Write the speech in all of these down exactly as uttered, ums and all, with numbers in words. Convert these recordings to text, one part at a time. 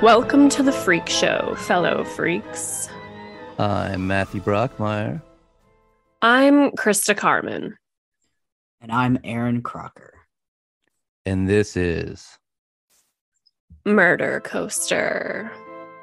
Welcome to the Freak Show, fellow freaks. I'm Matthew Brockmeyer. I'm Krista Carmen. And I'm Aaron Crocker. And this is Murder Coaster.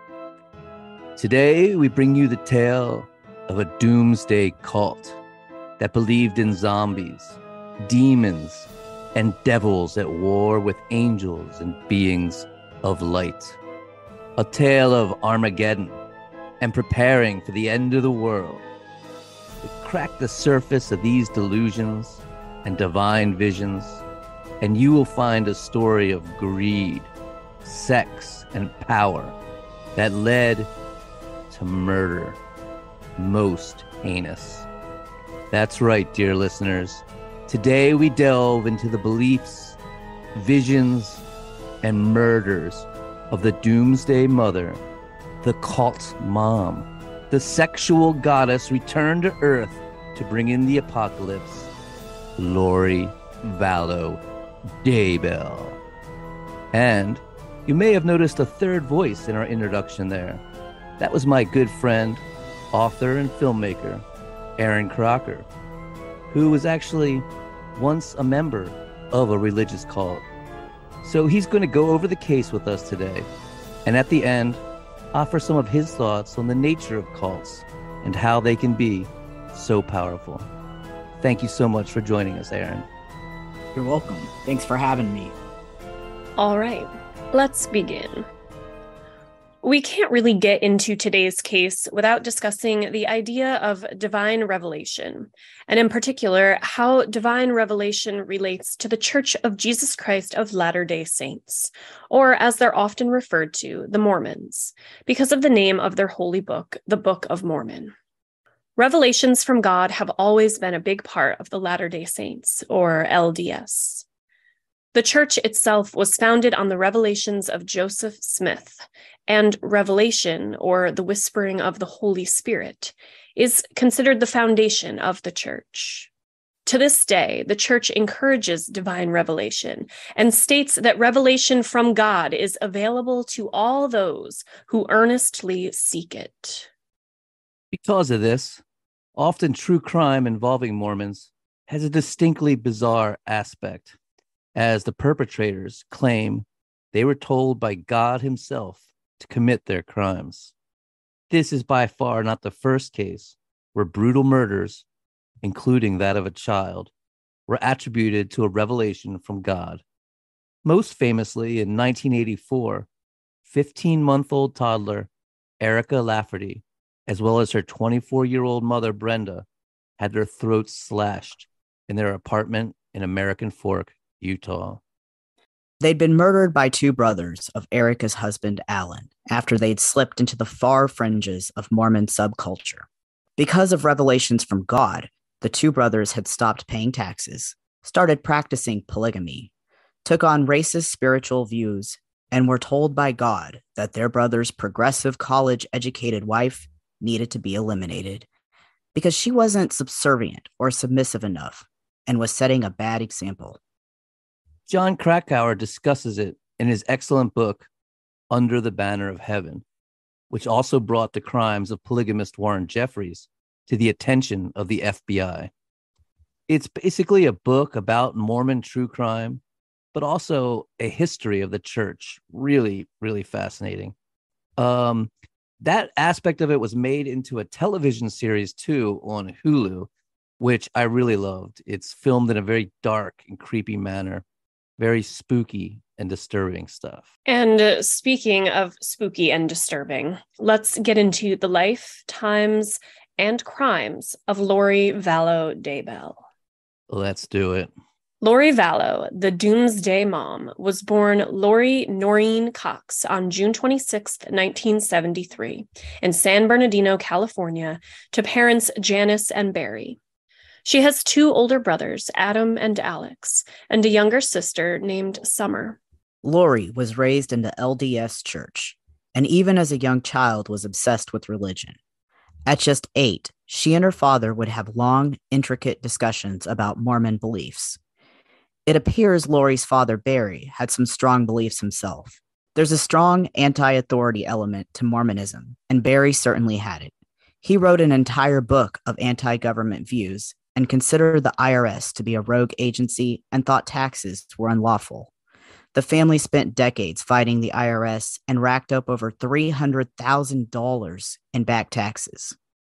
Today we bring you the tale of a doomsday cult that believed in zombies, demons, and devils at war with angels and beings of light. A tale of Armageddon and preparing for the end of the world. We crack the surface of these delusions and divine visions, and you will find a story of greed, sex, and power that led to murder, most heinous. That's right, dear listeners. Today we delve into the beliefs, visions, and murders of the Doomsday Mother, the cult mom, the sexual goddess returned to Earth to bring in the apocalypse, Lori Vallow Daybell. And you may have noticed a third voice in our introduction there. That was my good friend, author and filmmaker, Aaron Crocker, who was actually once a member of a religious cult. So he's going to go over the case with us today, and at the end, offer some of his thoughts on the nature of cults and how they can be so powerful. Thank you so much for joining us, Aaron. You're welcome. Thanks for having me. All right, let's begin. We can't really get into today's case without discussing the idea of divine revelation, and in particular, how divine revelation relates to the Church of Jesus Christ of Latter-day Saints, or as they're often referred to, the Mormons, because of the name of their holy book, the Book of Mormon. Revelations from God have always been a big part of the Latter-day Saints, or L D S. The church itself was founded on the revelations of Joseph Smith, and revelation, or the whispering of the Holy Spirit, is considered the foundation of the church. To this day, the church encourages divine revelation and states that revelation from God is available to all those who earnestly seek it. Because of this, often true crime involving Mormons has a distinctly bizarre aspect, as the perpetrators claim they were told by God himself to commit their crimes. This is by far not the first case where brutal murders, including that of a child, were attributed to a revelation from God. Most famously, in nineteen eighty-four, fifteen-month-old toddler Erica Lafferty, as well as her twenty-four-year-old mother Brenda, had their throats slashed in their apartment in American Fork, Utah. They'd been murdered by two brothers of Erica's husband, Alan, after they'd slipped into the far fringes of Mormon subculture. Because of revelations from God, the two brothers had stopped paying taxes, started practicing polygamy, took on racist spiritual views, and were told by God that their brother's progressive college-educated wife needed to be eliminated because she wasn't subservient or submissive enough and was setting a bad example. John Krakauer discusses it in his excellent book, Under the Banner of Heaven, which also brought the crimes of polygamist Warren Jeffries to the attention of the F B I. It's basically a book about Mormon true crime, but also a history of the church. Really, really fascinating. Um, that aspect of it was made into a television series too on Hulu, which I really loved. It's filmed in a very dark and creepy manner. Very spooky and disturbing stuff. And uh, speaking of spooky and disturbing, let's get into the life, times, and crimes of Lori Vallow Daybell. Let's do it. Lori Vallow, the Doomsday Mom, was born Lori Noreen Cox on June twenty-sixth, nineteen seventy-three, in San Bernardino, California, to parents Janice and Barry. She has two older brothers, Adam and Alex, and a younger sister named Summer. Lori was raised in the L D S church, and even as a young child was obsessed with religion. At just eight, she and her father would have long, intricate discussions about Mormon beliefs. It appears Lori's father, Barry, had some strong beliefs himself, There's a strong anti-authority element to Mormonism, and Barry certainly had it. He wrote an entire book of anti-government views and considered the I R S to be a rogue agency and thought taxes were unlawful. The family spent decades fighting the I R S and racked up over three hundred thousand dollars in back taxes.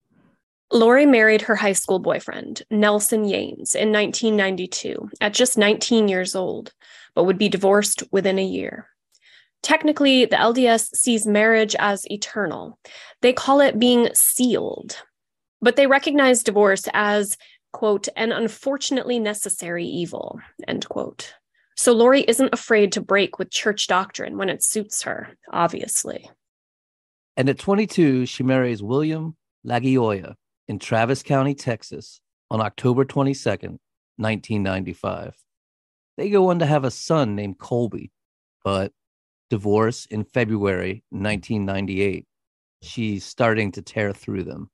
Lori married her high school boyfriend, Nelson Yanes, in nineteen ninety-two, at just nineteen years old, but would be divorced within a year. Technically, the L D S sees marriage as eternal. They call it being sealed, but they recognize divorce as, quote, an unfortunately necessary evil, end quote. So Lori isn't afraid to break with church doctrine when it suits her, obviously. And at twenty-two, she marries William Lagioia in Travis County, Texas, on October twenty-second, nineteen ninety-five. They go on to have a son named Colby, but divorce in February nineteen ninety-eight. She's starting to tear through them.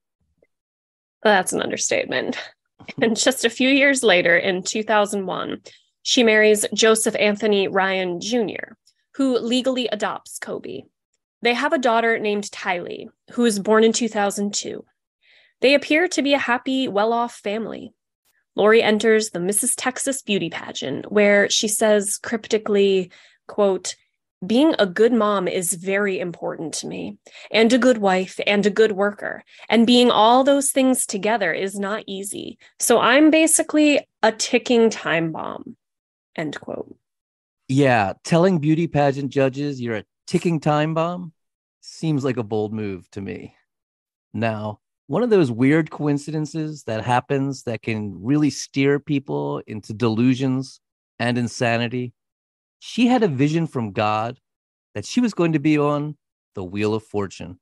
That's an understatement. And just a few years later, in two thousand one, she marries Joseph Anthony Ryan Junior, who legally adopts Colby. They have a daughter named Tylee, who was born in two thousand two. They appear to be a happy, well-off family. Lori enters the Missus Texas beauty pageant, where she says cryptically, quote, being a good mom is very important to me, and a good wife and a good worker, and being all those things together is not easy. So I'm basically a ticking time bomb, end quote. Yeah, telling beauty pageant judges you're a ticking time bomb seems like a bold move to me. Now, one of those weird coincidences that happens that can really steer people into delusions and insanity. She had a vision from God that she was going to be on the Wheel of Fortune.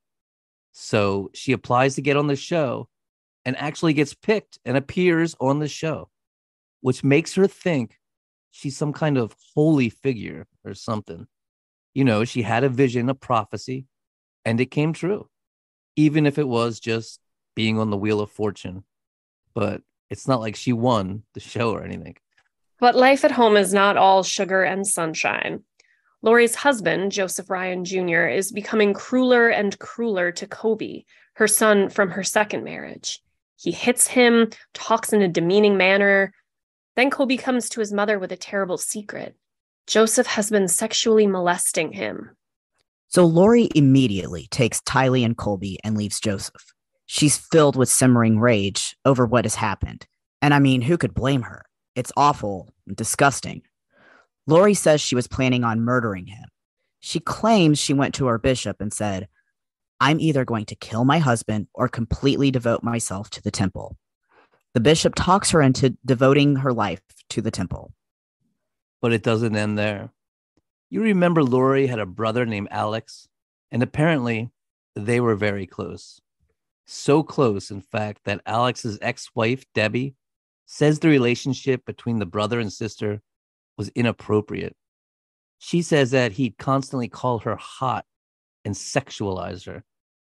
So she applies to get on the show and actually gets picked and appears on the show, which makes her think she's some kind of holy figure or something. You know, she had a vision, a prophecy, and it came true, even if it was just being on the Wheel of Fortune. But it's not like she won the show or anything. But life at home is not all sugar and sunshine. Lori's husband, Joseph Ryan Junior, is becoming crueler and crueler to Colby, her son from her second marriage. He hits him, talks in a demeaning manner. Then Colby comes to his mother with a terrible secret. Joseph has been sexually molesting him. So Lori immediately takes Tylee and Colby and leaves Joseph. She's filled with simmering rage over what has happened. And I mean, who could blame her? It's awful and disgusting. Lori says she was planning on murdering him. She claims she went to her bishop and said, I'm either going to kill my husband or completely devote myself to the temple. The bishop talks her into devoting her life to the temple. But it doesn't end there. You remember Lori had a brother named Alex, and apparently they were very close. So close, in fact, that Alex's ex-wife, Debbie, says the relationship between the brother and sister was inappropriate. She says that he'd constantly call her hot and sexualize her.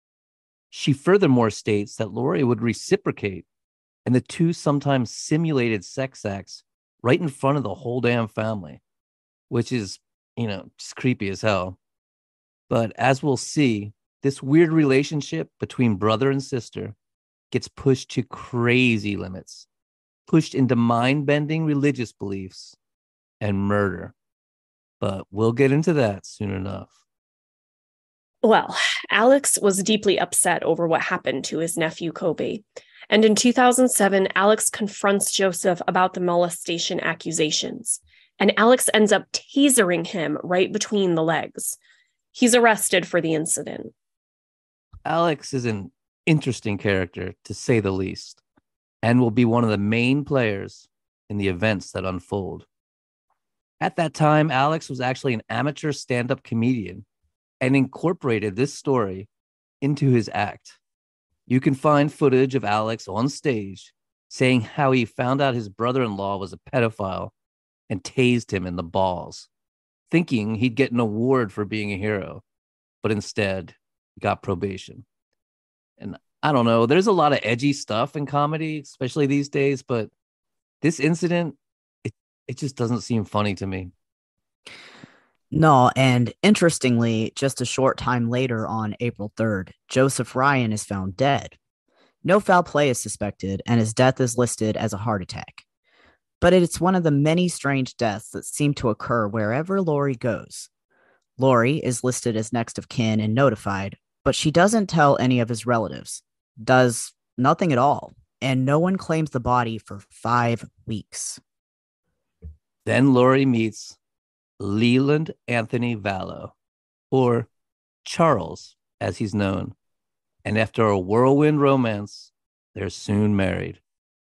She furthermore states that Lori would reciprocate, and the two sometimes simulated sex acts right in front of the whole damn family, which is, you know, just creepy as hell. But as we'll see, this weird relationship between brother and sister gets pushed to crazy limits, pushed into mind-bending religious beliefs and murder. But we'll get into that soon enough. Well, Alex was deeply upset over what happened to his nephew, Colby. And in two thousand seven, Alex confronts Joseph about the molestation accusations. And Alex ends up tasering him right between the legs. He's arrested for the incident. Alex is an interesting character, to say the least, and will be one of the main players in the events that unfold. At that time, Alex was actually an amateur stand-up comedian and incorporated this story into his act. You can find footage of Alex on stage saying how he found out his brother-in-law was a pedophile and tased him in the balls, thinking he'd get an award for being a hero, but instead got probation. And I don't know, there's a lot of edgy stuff in comedy, especially these days, but this incident, it, it just doesn't seem funny to me. No, and interestingly, just a short time later on April third, Joseph Ryan is found dead. No foul play is suspected, and his death is listed as a heart attack. But it's one of the many strange deaths that seem to occur wherever Lori goes. Lori is listed as next of kin and notified, but she doesn't tell any of his relatives, does nothing at all, and no one claims the body for five weeks. Then Lori meets Leland Anthony Vallow, or Charles, as he's known. And after a whirlwind romance, they're soon married.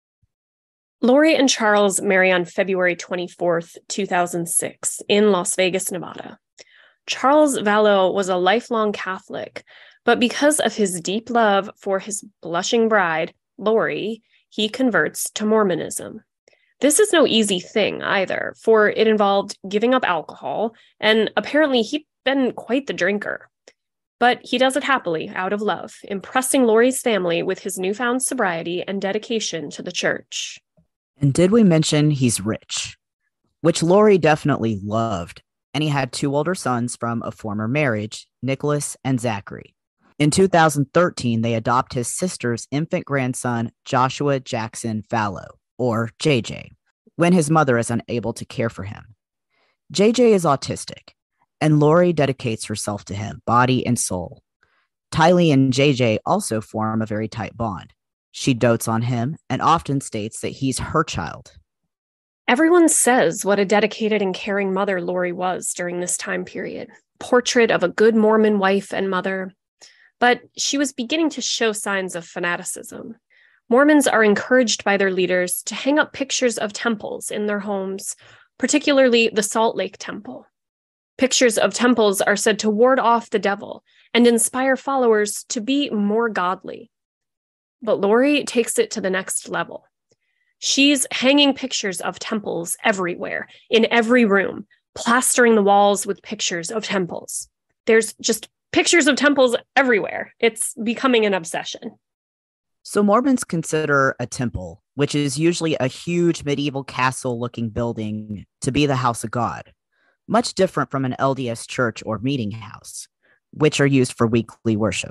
Lori and Charles marry on February twenty-fourth, two thousand six, in Las Vegas, Nevada. Charles Vallow was a lifelong Catholic, but because of his deep love for his blushing bride, Lori, he converts to Mormonism. This is no easy thing either, for it involved giving up alcohol, and apparently he'd been quite the drinker. But he does it happily, out of love, impressing Lori's family with his newfound sobriety and dedication to the church. And did we mention he's rich? Which Lori definitely loved, and he had two older sons from a former marriage, Nicholas and Zachary. In two thousand thirteen, they adopt his sister's infant grandson, Joshua Jackson Vallow, or J J, when his mother is unable to care for him. J J is autistic, and Lori dedicates herself to him, body and soul. Tylee and J J also form a very tight bond. She dotes on him and often states that he's her child. Everyone says what a dedicated and caring mother Lori was during this time period. Portrait of a good Mormon wife and mother. But she was beginning to show signs of fanaticism. Mormons are encouraged by their leaders to hang up pictures of temples in their homes, particularly the Salt Lake Temple. Pictures of temples are said to ward off the devil and inspire followers to be more godly. But Lori takes it to the next level. She's hanging pictures of temples everywhere, in every room, plastering the walls with pictures of temples. There's just pictures of temples everywhere. It's becoming an obsession. So Mormons consider a temple, which is usually a huge medieval castle-looking building, to be the house of God, much different from an L D S church or meeting house, which are used for weekly worship.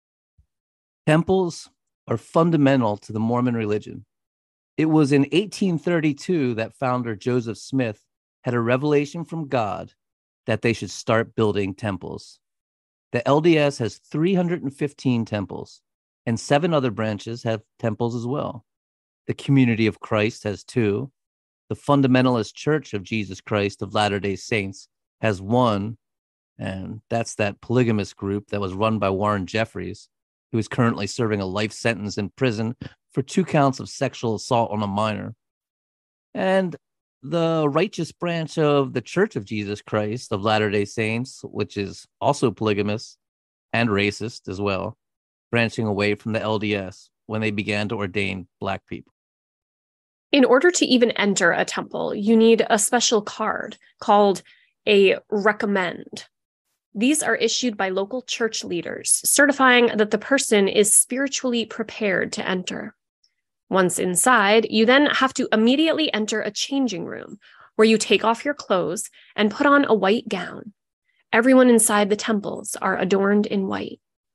Temples are fundamental to the Mormon religion. It was in eighteen thirty-two that founder Joseph Smith had a revelation from God that they should start building temples. The L D S has three hundred fifteen temples, and seven other branches have temples as well. The Community of Christ has two. The Fundamentalist Church of Jesus Christ of Latter-day Saints has one, and that's that polygamous group that was run by Warren Jeffries, who is currently serving a life sentence in prison for two counts of sexual assault on a minor. And the righteous branch of the Church of Jesus Christ of Latter-day Saints, which is also polygamous and racist as well, branching away from the L D S when they began to ordain Black people. In order to even enter a temple, you need a special card called a recommend. These are issued by local church leaders, certifying that the person is spiritually prepared to enter. Once inside, you then have to immediately enter a changing room where you take off your clothes and put on a white gown. Everyone inside the temples are adorned in white.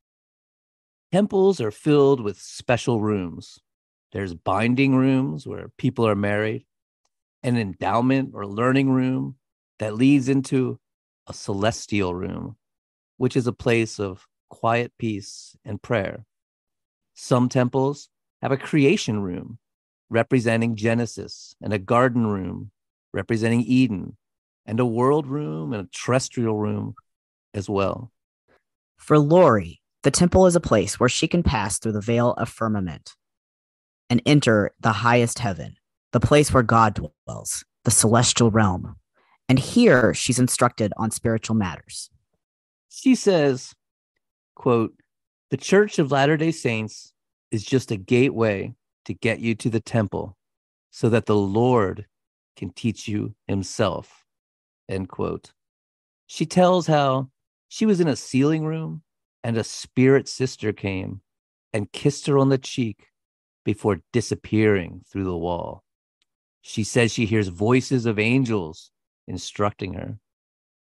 Temples are filled with special rooms. There's binding rooms where people are married, an endowment or learning room that leads into a celestial room, which is a place of quiet peace and prayer. Some temples have a creation room representing Genesis, and a garden room representing Eden, and a world room and a terrestrial room as well. For Lori, the temple is a place where she can pass through the veil of firmament and enter the highest heaven, the place where God dwells, the celestial realm. And here she's instructed on spiritual matters. She says, quote, "The Church of Latter-day Saints is just a gateway to get you to the temple so that the Lord can teach you himself," end quote. She tells how she was in a sealing room and a spirit sister came and kissed her on the cheek before disappearing through the wall. She says she hears voices of angels instructing her.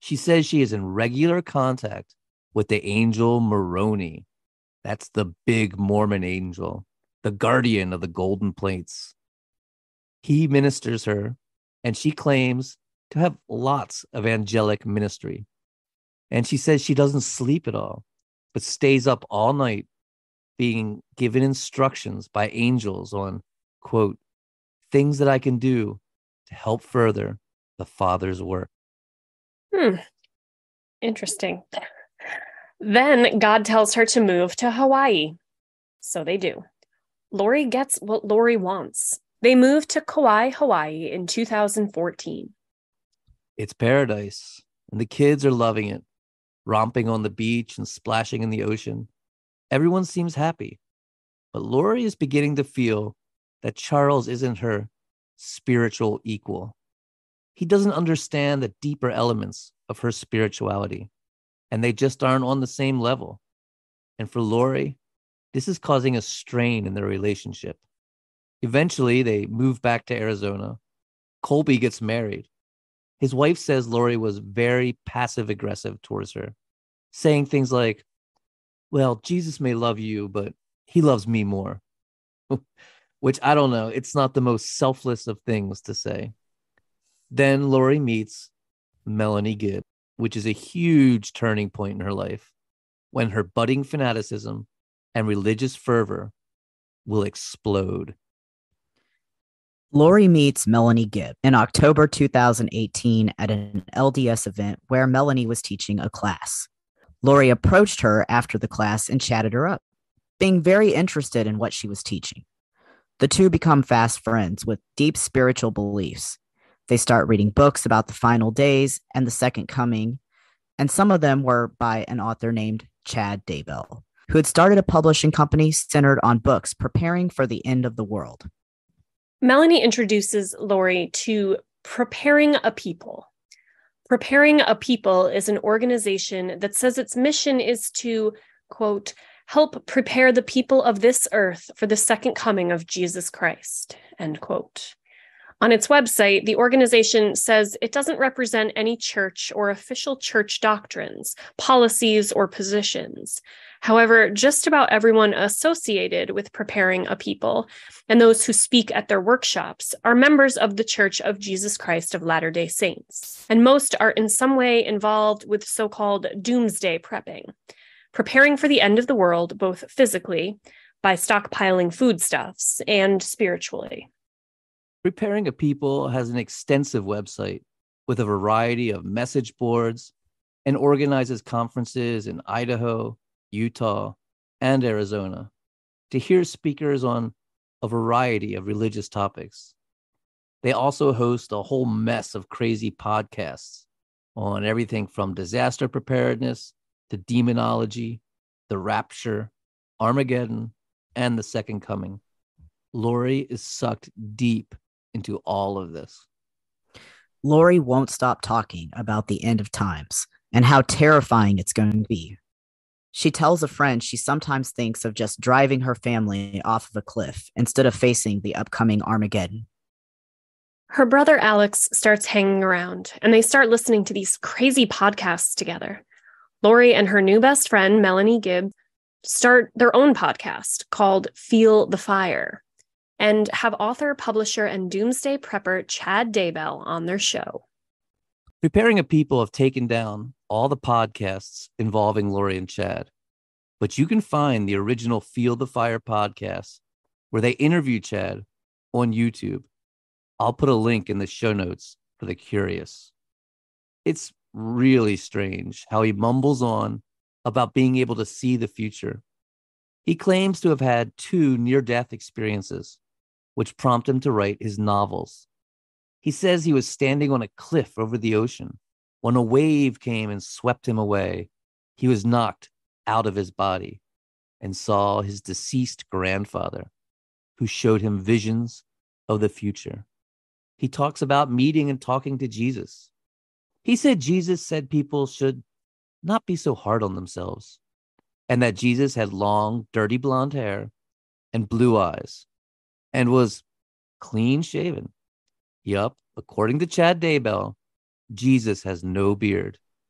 She says she is in regular contact with the angel Moroni. That's the big Mormon angel, the guardian of the golden plates. He ministers her, and she claims to have lots of angelic ministry. And she says she doesn't sleep at all, but stays up all night being given instructions by angels on, quote, things that I can do to help further the Father's work. Hmm. Interesting. Then God tells her to move to Hawaii. So they do. Lori gets what Lori wants. They moved to Kauai, Hawaii in two thousand fourteen. It's paradise, and the kids are loving it, romping on the beach and splashing in the ocean. Everyone seems happy, but Lori is beginning to feel that Charles isn't her spiritual equal. He doesn't understand the deeper elements of her spirituality, and they just aren't on the same level. And for Lori, this is causing a strain in their relationship. Eventually, they move back to Arizona. Colby gets married. His wife says Lori was very passive-aggressive towards her, saying things like, well, Jesus may love you, but he loves me more. Which, I don't know, it's not the most selfless of things to say. Then Lori meets Melanie Gibb, which is a huge turning point in her life, when her budding fanaticism and religious fervor will explode. Lori meets Melanie Gibb in October two thousand eighteen at an L D S event where Melanie was teaching a class. Lori approached her after the class and chatted her up, being very interested in what she was teaching. The two become fast friends with deep spiritual beliefs. They start reading books about the final days and the second coming, and some of them were by an author named Chad Daybell, who had started a publishing company centered on books preparing for the end of the world. Melanie introduces Lori to Preparing a People. Preparing a People is an organization that says its mission is to, quote, help prepare the people of this earth for the second coming of Jesus Christ, end quote. On its website, the organization says it doesn't represent any church or official church doctrines, policies, or positions. However, just about everyone associated with Preparing a People and those who speak at their workshops are members of the Church of Jesus Christ of Latter-day Saints, and most are in some way involved with so-called doomsday prepping, preparing for the end of the world, both physically, by stockpiling foodstuffs, and spiritually. Preparing a People has an extensive website with a variety of message boards and organizes conferences in Idaho, Utah, and Arizona to hear speakers on a variety of religious topics. They also host a whole mess of crazy podcasts on everything from disaster preparedness to demonology, the rapture, Armageddon, and the second coming. Lori is sucked deep into all of this. Lori won't stop talking about the end of times and how terrifying it's going to be. She tells a friend she sometimes thinks of just driving her family off of a cliff instead of facing the upcoming Armageddon. Her brother Alex starts hanging around, and they start listening to these crazy podcasts together. Lori and her new best friend, Melanie Gibb, start their own podcast called Feel the Fire, and have author, publisher, and doomsday prepper Chad Daybell on their show. Preparing a People have taken down all the podcasts involving Lori and Chad, but you can find the original Feel the Fire podcast where they interview Chad on YouTube. I'll put a link in the show notes for the curious. It's really strange how he mumbles on about being able to see the future. He claims to have had two near-death experiences, which prompt him to write his novels. He says he was standing on a cliff over the ocean when a wave came and swept him away. He was knocked out of his body and saw his deceased grandfather, who showed him visions of the future. He talks about meeting and talking to Jesus. He said Jesus said people should not be so hard on themselves, and that Jesus had long, dirty blonde hair and blue eyes and was clean shaven. Yup, according to Chad Daybell, Jesus has no beard.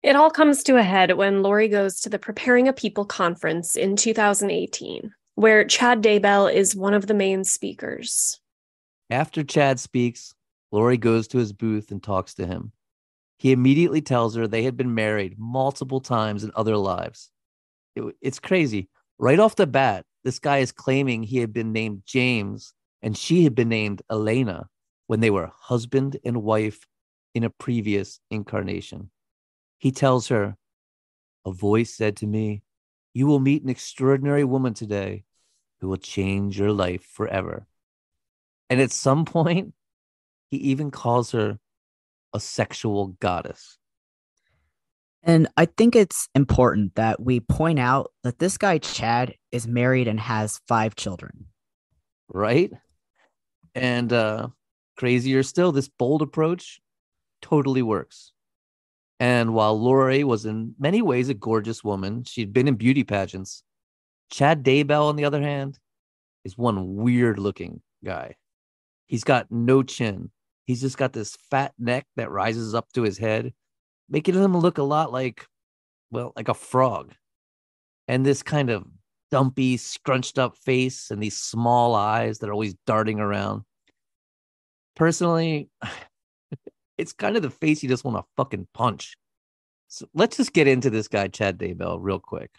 It all comes to a head when Lori goes to the Preparing a People conference in two thousand eighteen, where Chad Daybell is one of the main speakers. After Chad speaks, Lori goes to his booth and talks to him. He immediately tells her they had been married multiple times in other lives. It, it's crazy. Right off the bat, this guy is claiming he had been named James and she had been named Elena when they were husband and wife in a previous incarnation. He tells her, "A voice said to me, you will meet an extraordinary woman today who will change your life forever." And at some point, he even calls her a sexual goddess. And I think it's important that we point out that this guy, Chad, is married and has five children. Right? And uh, crazier still, this bold approach totally works. And while Lori was in many ways a gorgeous woman, she'd been in beauty pageants. Chad Daybell, on the other hand, is one weird-looking guy. He's got no chin. He's just got this fat neck that rises up to his head, making him look a lot like, well, like a frog. And this kind of dumpy, scrunched up face and these small eyes that are always darting around. Personally, it's kind of the face you just want to fucking punch. So let's just get into this guy, Chad Daybell, real quick.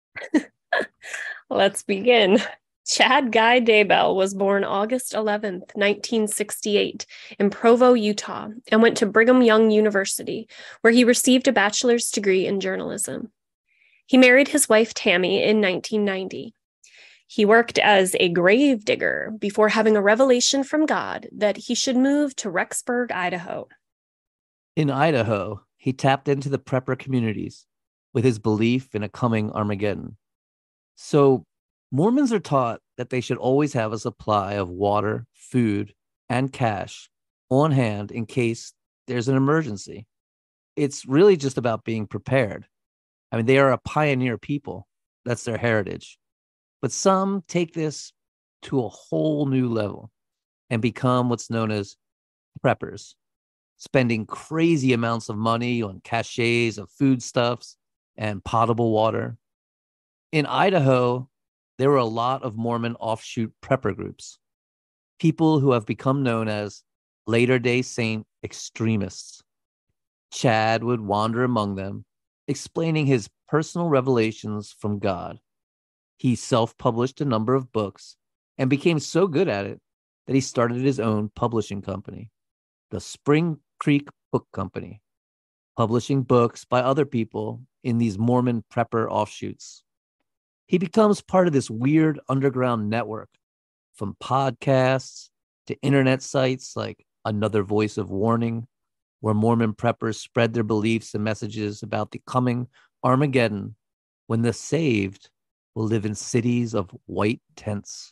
Let's begin. Chad Guy Daybell was born August eleventh, nineteen sixty-eight, in Provo, Utah, and went to Brigham Young University, where he received a bachelor's degree in journalism. He married his wife Tammy in nineteen ninety. He worked as a grave digger before having a revelation from God that he should move to Rexburg, Idaho. In Idaho, he tapped into the prepper communities with his belief in a coming Armageddon. So Mormons are taught that they should always have a supply of water, food, and cash on hand in case there's an emergency. It's really just about being prepared. I mean, they are a pioneer people. That's their heritage. But some take this to a whole new level and become what's known as preppers, spending crazy amounts of money on caches of foodstuffs and potable water. In Idaho, there were a lot of Mormon offshoot prepper groups, people who have become known as Latter-day Saint extremists. Chad would wander among them, explaining his personal revelations from God. He self-published a number of books and became so good at it that he started his own publishing company, the Spring Creek Book Company, publishing books by other people in these Mormon prepper offshoots. He becomes part of this weird underground network, from podcasts to internet sites like Another Voice of Warning, where Mormon preppers spread their beliefs and messages about the coming Armageddon, when the saved will live in cities of white tents.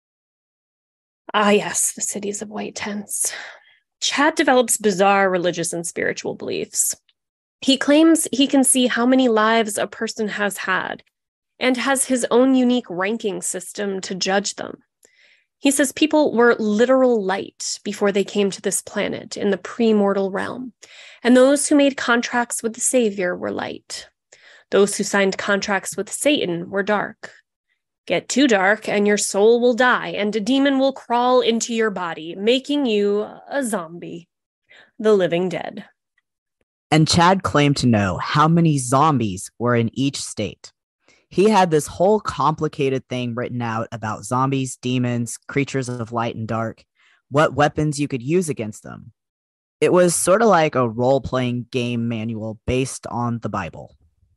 Ah, yes, the cities of white tents. Chad develops bizarre religious and spiritual beliefs. He claims he can see how many lives a person has had and has his own unique ranking system to judge them. He says people were literal light before they came to this planet in the pre-mortal realm, and those who made contracts with the Savior were light. Those who signed contracts with Satan were dark. Get too dark and your soul will die, and a demon will crawl into your body, making you a zombie, the living dead. And Chad claimed to know how many zombies were in each state. He had this whole complicated thing written out about zombies, demons, creatures of light and dark, what weapons you could use against them. It was sort of like a role-playing game manual based on the Bible.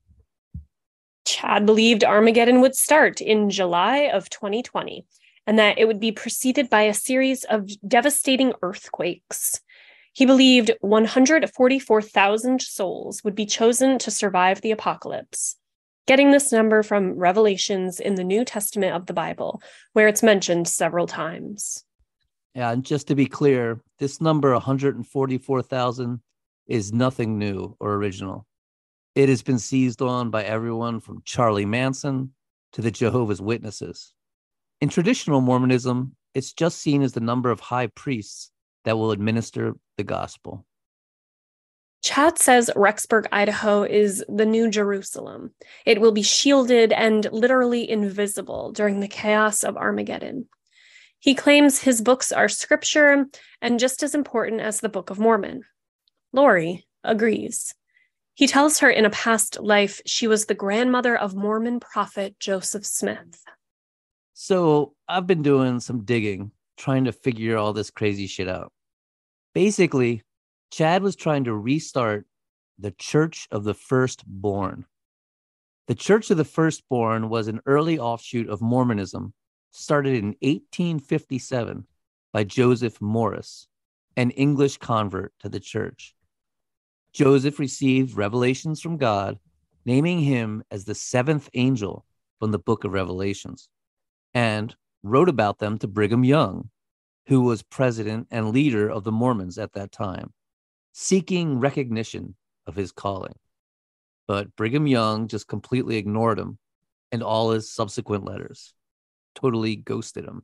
Chad believed Armageddon would start in July of twenty twenty, and that it would be preceded by a series of devastating earthquakes. He believed one hundred forty-four thousand souls would be chosen to survive the apocalypse, getting this number from Revelations in the New Testament of the Bible, where it's mentioned several times. Yeah, and just to be clear, this number one hundred forty-four thousand is nothing new or original. It has been seized on by everyone from Charlie Manson to the Jehovah's Witnesses. In traditional Mormonism, it's just seen as the number of high priests that will administer the gospel. Chad says Rexburg, Idaho is the new Jerusalem. It will be shielded and literally invisible during the chaos of Armageddon. He claims his books are scripture and just as important as the Book of Mormon. Lori agrees. He tells her in a past life she was the grandmother of Mormon prophet Joseph Smith. So I've been doing some digging, trying to figure all this crazy shit out. Basically, Chad was trying to restart the Church of the Firstborn. The Church of the Firstborn was an early offshoot of Mormonism, started in eighteen fifty-seven by Joseph Morris, an English convert to the church. Joseph received revelations from God, naming him as the seventh angel from the book of Revelations, and wrote about them to Brigham Young, who was president and leader of the Mormons at that time, seeking recognition of his calling. But Brigham Young just completely ignored him and all his subsequent letters, totally ghosted him.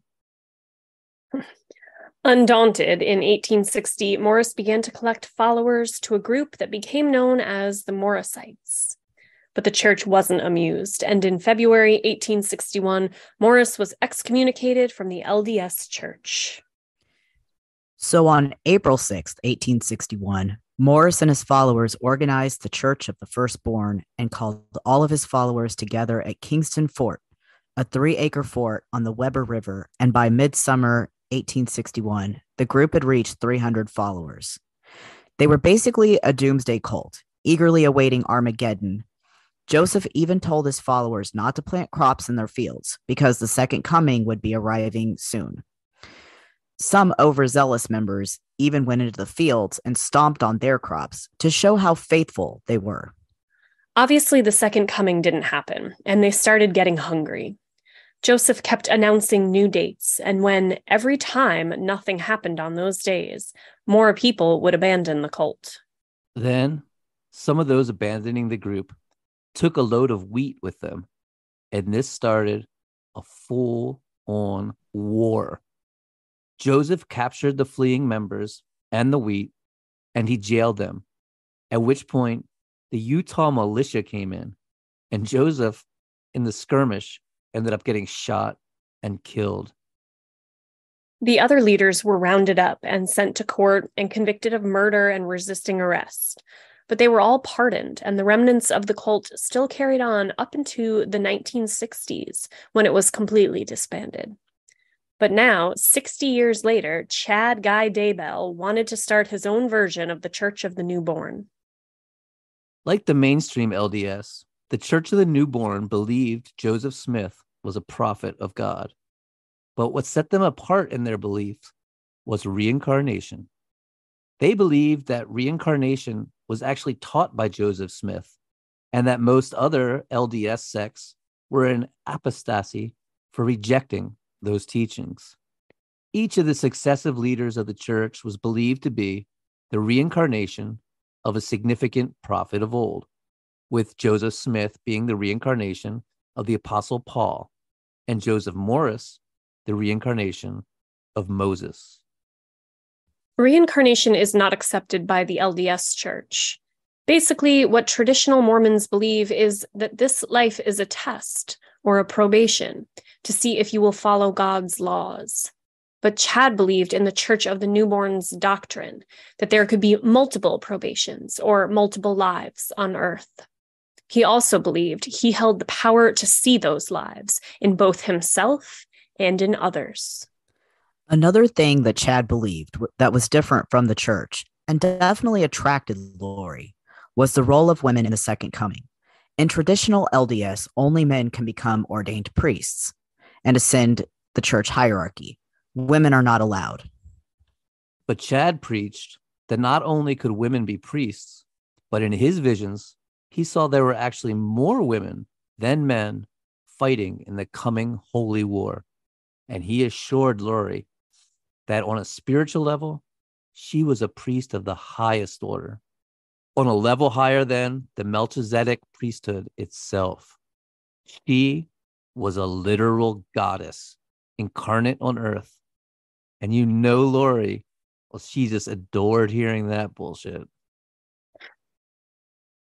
Undaunted, in eighteen sixty, Morris began to collect followers to a group that became known as the Morrisites. But the church wasn't amused, and in February eighteen sixty-one, Morris was excommunicated from the L D S Church. So on April sixth, eighteen sixty-one, Morris and his followers organized the Church of the Firstborn and called all of his followers together at Kingston Fort, a three-acre fort on the Weber River, and by midsummer eighteen sixty-one, the group had reached three hundred followers. They were basically a doomsday cult, eagerly awaiting Armageddon. Joseph even told his followers not to plant crops in their fields because the second coming would be arriving soon. Some overzealous members even went into the fields and stomped on their crops to show how faithful they were. Obviously, the second coming didn't happen, and they started getting hungry. Joseph kept announcing new dates, and when every time nothing happened on those days, more people would abandon the cult. Then, some of those abandoning the group took a load of wheat with them, and this started a full-on war. Joseph captured the fleeing members and the wheat, and he jailed them, at which point the Utah militia came in, and Joseph, in the skirmish, ended up getting shot and killed. The other leaders were rounded up and sent to court and convicted of murder and resisting arrest, but they were all pardoned, and the remnants of the cult still carried on up into the nineteen sixties, when it was completely disbanded. But now, sixty years later, Chad Guy Daybell wanted to start his own version of the Church of the Newborn. Like the mainstream L D S, the Church of the Newborn believed Joseph Smith was a prophet of God. But what set them apart in their beliefs was reincarnation. They believed that reincarnation was actually taught by Joseph Smith, and that most other L D S sects were in apostasy for rejecting those teachings. Each of the successive leaders of the church was believed to be the reincarnation of a significant prophet of old, with Joseph Smith being the reincarnation of the Apostle Paul, and Joseph Morris the reincarnation of Moses. Reincarnation is not accepted by the L D S Church. Basically, what traditional Mormons believe is that this life is a test or a probation to see if you will follow God's laws. But Chad believed in the Church of the Newborn's doctrine that there could be multiple probations or multiple lives on earth. He also believed he held the power to see those lives in both himself and in others. Another thing that Chad believed that was different from the church and definitely attracted Lori was the role of women in the second coming. In traditional L D S, only men can become ordained priests and ascend the church hierarchy. Women are not allowed. But Chad preached that not only could women be priests, but in his visions, he saw there were actually more women than men fighting in the coming holy war. And he assured Lori that on a spiritual level, she was a priest of the highest order, on a level higher than the Melchizedek priesthood itself. She was a literal goddess incarnate on earth. And you know Lori, well, she just adored hearing that bullshit.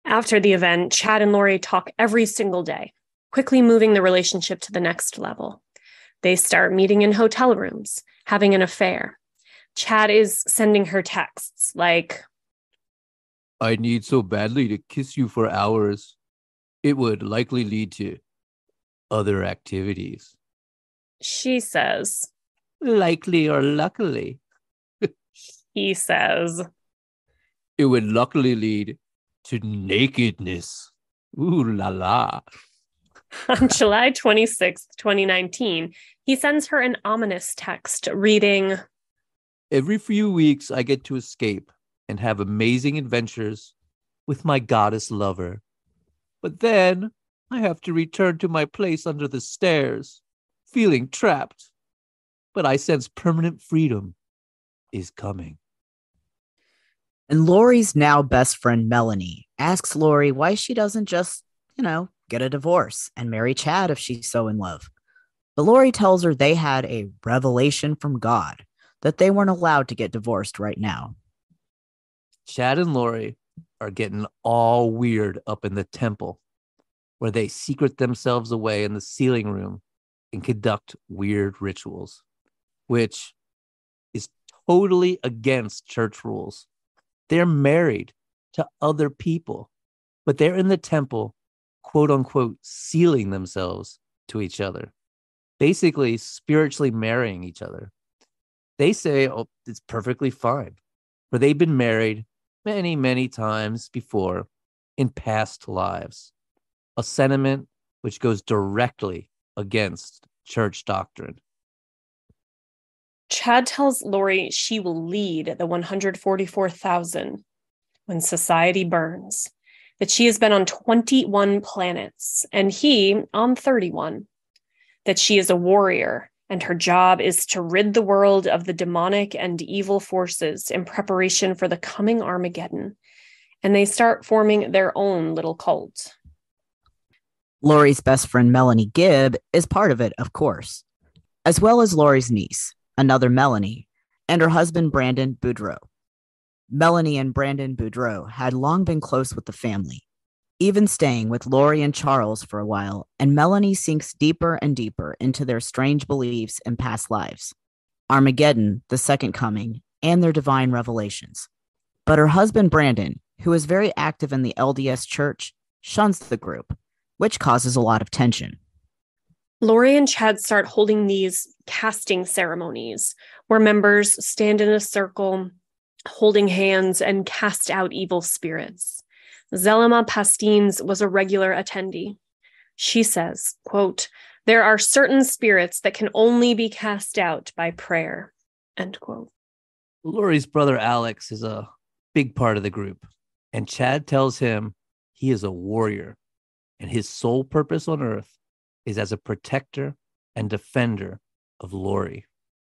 After the event, Chad and Lori talk every single day, quickly moving the relationship to the next level. They start meeting in hotel rooms, having an affair. Chad is sending her texts like, I need so badly to kiss you for hours. It would likely lead to other activities. She says, likely or luckily. He says, it would luckily lead to nakedness. Ooh la la. On July twenty-sixth, twenty nineteen, he sends her an ominous text reading, every few weeks I get to escape and have amazing adventures with my goddess lover. But then I have to return to my place under the stairs, feeling trapped. But I sense permanent freedom is coming. And Lori's now best friend, Melanie, asks Lori why she doesn't just, you know, get a divorce and marry Chad if she's so in love. But Lori tells her they had a revelation from God that they weren't allowed to get divorced right now. Chad and Lori are getting all weird up in the temple, where they secret themselves away in the sealing room and conduct weird rituals, which is totally against church rules. They're married to other people, but they're in the temple, quote unquote, sealing themselves to each other, basically spiritually marrying each other. They say, oh, it's perfectly fine, for they've been married many, many times before in past lives, a sentiment which goes directly against church doctrine. Chad tells Lori she will lead the one hundred forty-four thousand when society burns, that she has been on twenty-one planets and he on thirty-one, that she is a warrior and her job is to rid the world of the demonic and evil forces in preparation for the coming Armageddon. And they start forming their own little cult. Lori's best friend, Melanie Gibb, is part of it, of course, as well as Lori's niece, another Melanie, and her husband, Brandon Boudreaux. Melanie and Brandon Boudreaux had long been close with the family, even staying with Lori and Charles for a while, and Melanie sinks deeper and deeper into their strange beliefs and past lives, Armageddon, the second coming, and their divine revelations. But her husband, Brandon, who is very active in the L D S church, shuns the group, which causes a lot of tension. Lori and Chad start holding these casting ceremonies where members stand in a circle, holding hands and cast out evil spirits. Zelima Pastines was a regular attendee. She says, quote, there are certain spirits that can only be cast out by prayer, end quote. Lori's brother Alex is a big part of the group, and Chad tells him he is a warrior, and his sole purpose on earth is as a protector and defender of Lori.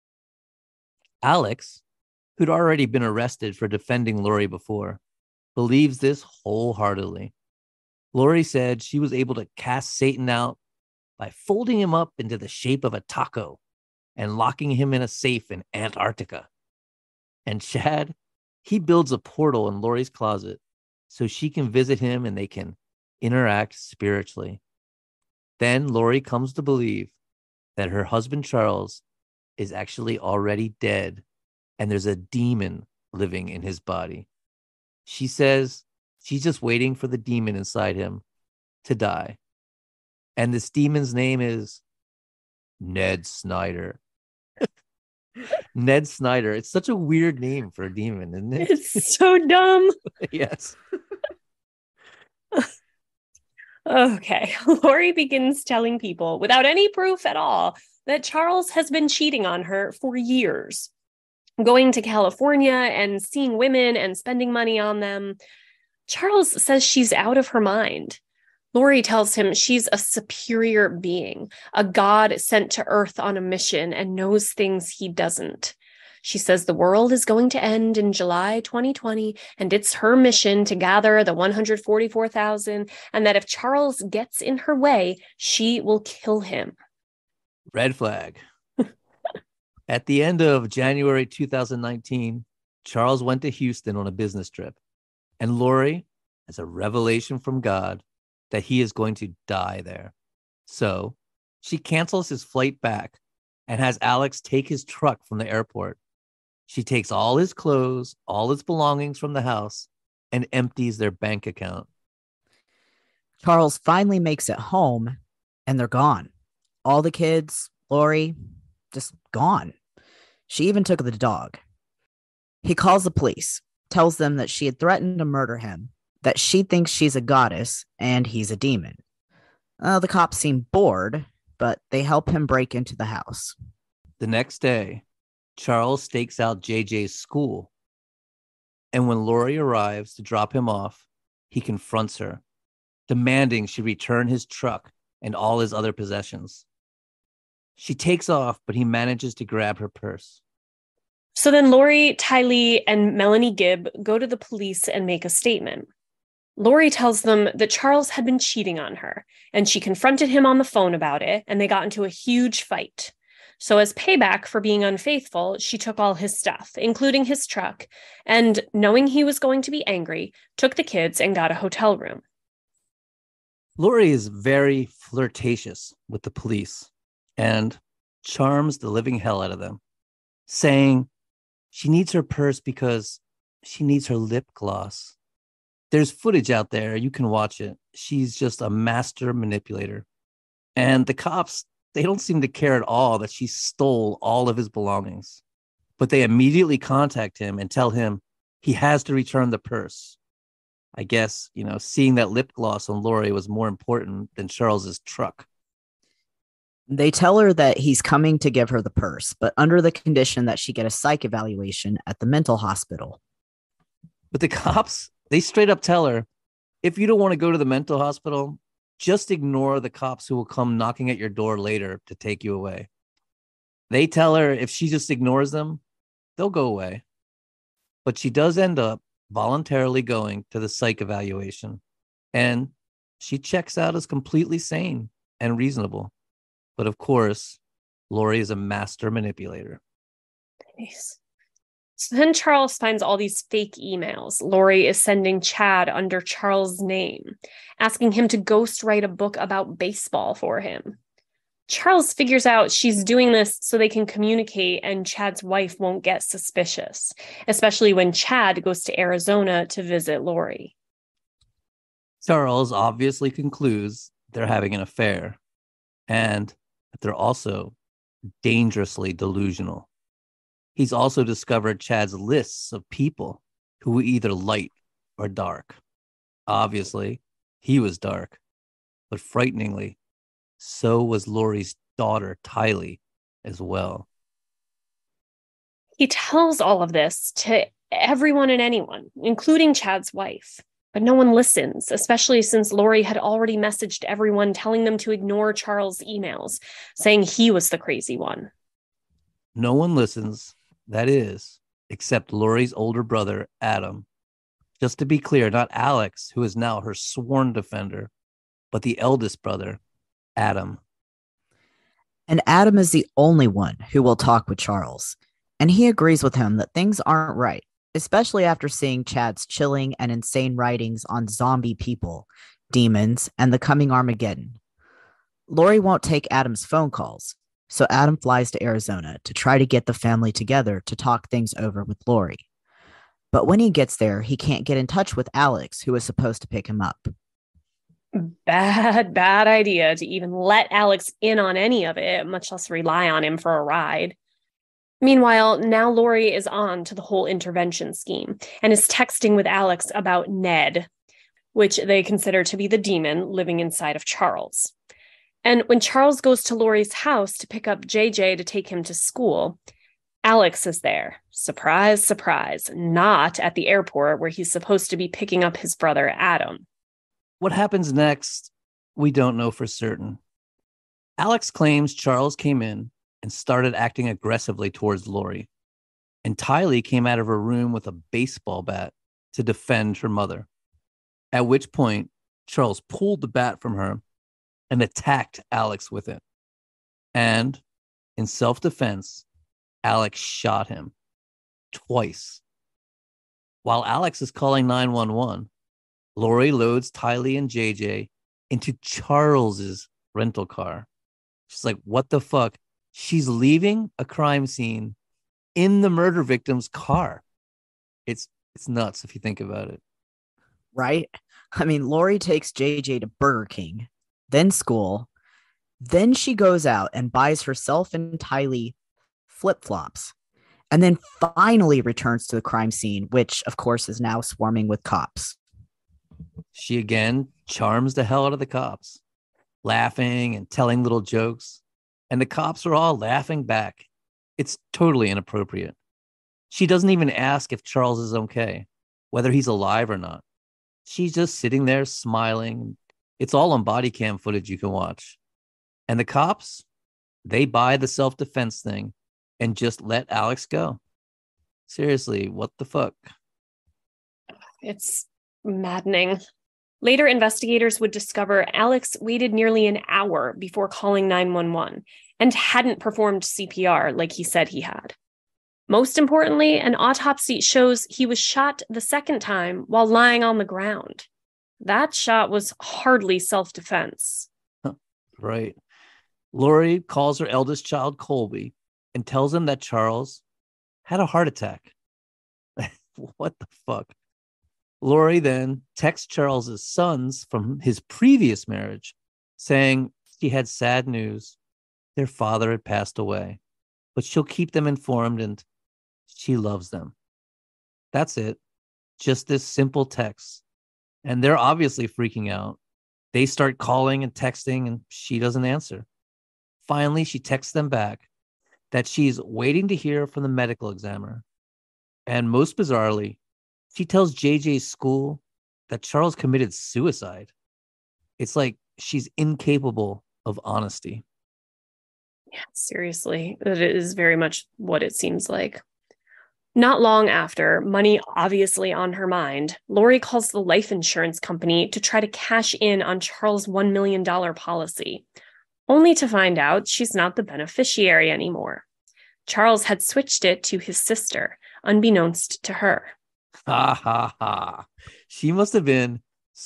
Alex, who'd already been arrested for defending Lori before, believes this wholeheartedly. Lori said she was able to cast Satan out by folding him up into the shape of a taco and locking him in a safe in Antarctica. And Chad, he builds a portal in Lori's closet so she can visit him and they can interact spiritually. Then Lori comes to believe that her husband Charles is actually already dead and there's a demon living in his body. She says she's just waiting for the demon inside him to die. And this demon's name is Ned Snyder. Ned Snyder. It's such a weird name for a demon, isn't it? It's so dumb. Yes. Okay. Lori begins telling people, without any proof at all, that Charles has been cheating on her for years, going to California and seeing women and spending money on them. Charles says she's out of her mind. Lori tells him she's a superior being, a god sent to Earth on a mission and knows things he doesn't. She says the world is going to end in July twenty twenty, and it's her mission to gather the one hundred forty-four thousand, and that if Charles gets in her way, she will kill him. Red flag. At the end of January two thousand nineteen, Charles went to Houston on a business trip, and Lori as a revelation from God that he is going to die there. So she cancels his flight back and has Alex take his truck from the airport. She takes all his clothes, all his belongings from the house, and empties their bank account. Charles finally makes it home, and they're gone. All the kids, Lori, just gone. She even took the dog. He calls the police, tells them that she had threatened to murder him, that she thinks she's a goddess, and he's a demon. Uh, the cops seem bored, but they help him break into the house. The next day, Charles stakes out J J's school. And when Lori arrives to drop him off, he confronts her, demanding she return his truck and all his other possessions. She takes off, but he manages to grab her purse. So then Lori, Tylee, and Melanie Gibb go to the police and make a statement. Lori tells them that Charles had been cheating on her, and she confronted him on the phone about it, and they got into a huge fight. So as payback for being unfaithful, she took all his stuff, including his truck, and knowing he was going to be angry, took the kids and got a hotel room. Lori is very flirtatious with the police and charms the living hell out of them, saying she needs her purse because she needs her lip gloss. There's footage out there. You can watch it. She's just a master manipulator. And the cops, they don't seem to care at all that she stole all of his belongings. But they immediately contact him and tell him he has to return the purse. I guess, you know, seeing that lip gloss on Lori was more important than Charles's truck. They tell her that he's coming to give her the purse, but under the condition that she get a psych evaluation at the mental hospital. But the cops, they straight up tell her, if you don't want to go to the mental hospital, just ignore the cops who will come knocking at your door later to take you away. They tell her if she just ignores them, they'll go away. But she does end up voluntarily going to the psych evaluation, and she checks out as completely sane and reasonable. But of course, Lori is a master manipulator. Nice. So then Charles finds all these fake emails Lori is sending Chad under Charles' name, asking him to ghostwrite a book about baseball for him. Charles figures out she's doing this so they can communicate and Chad's wife won't get suspicious, especially when Chad goes to Arizona to visit Lori. Charles obviously concludes they're having an affair and that they're also dangerously delusional. He's also discovered Chad's lists of people who were either light or dark. Obviously, he was dark, but frighteningly, so was Lori's daughter, Tylee, as well. He tells all of this to everyone and anyone, including Chad's wife. But no one listens, especially since Lori had already messaged everyone telling them to ignore Charles' emails, saying he was the crazy one. No one listens, that is, except Lori's older brother, Adam. Just to be clear, not Alex, who is now her sworn defender, but the eldest brother, Adam. And Adam is the only one who will talk with Charles. And he agrees with him that things aren't right, especially after seeing Chad's chilling and insane writings on zombie people, demons, and the coming Armageddon. Lori won't take Adam's phone calls, so Adam flies to Arizona to try to get the family together to talk things over with Lori. But when he gets there, he can't get in touch with Alex, who is supposed to pick him up. Bad, bad idea to even let Alex in on any of it, much less rely on him for a ride. Meanwhile, now Lori is on to the whole intervention scheme and is texting with Alex about Ned, which they consider to be the demon living inside of Charles. And when Charles goes to Lori's house to pick up J J to take him to school, Alex is there. Surprise, surprise, not at the airport where he's supposed to be picking up his brother, Adam. What happens next, we don't know for certain. Alex claims Charles came in and started acting aggressively towards Lori, and Tylee came out of her room with a baseball bat to defend her mother, at which point Charles pulled the bat from her and attacked Alex with it. And in self-defense, Alex shot him twice. While Alex is calling nine one one, Lori loads Tylee and J J into Charles's rental car. She's like, what the fuck? She's leaving a crime scene in the murder victim's car. It's it's nuts if you think about it. Right? I mean, Lori takes J J to Burger King, then school. Then she goes out and buys herself and Tylee flip-flops, and then finally returns to the crime scene, which, of course, is now swarming with cops. She again charms the hell out of the cops, laughing and telling little jokes, and the cops are all laughing back. It's totally inappropriate. She doesn't even ask if Charles is okay, whether he's alive or not. She's just sitting there smiling. It's all on body cam footage you can watch. And the cops, they buy the self-defense thing and just let Alex go. Seriously, what the fuck? It's maddening. Later, investigators would discover Alex waited nearly an hour before calling nine one one and hadn't performed C P R like he said he had. Most importantly, an autopsy shows he was shot the second time while lying on the ground. That shot was hardly self-defense. Right. Lori calls her eldest child, Colby, and tells him that Charles had a heart attack. What the fuck? Lori then texts Charles's sons from his previous marriage, saying she had sad news. Their father had passed away, but she'll keep them informed and she loves them. That's it. Just this simple text. And they're obviously freaking out. They start calling and texting and she doesn't answer. Finally, she texts them back that she's waiting to hear from the medical examiner. And most bizarrely, she tells J J's school that Charles committed suicide. It's like she's incapable of honesty. Yeah, seriously, it is very much what it seems like. Not long after, money obviously on her mind, Lori calls the life insurance company to try to cash in on Charles' one million dollars policy, only to find out she's not the beneficiary anymore. Charles had switched it to his sister, unbeknownst to her. Ha ha ha. She must have been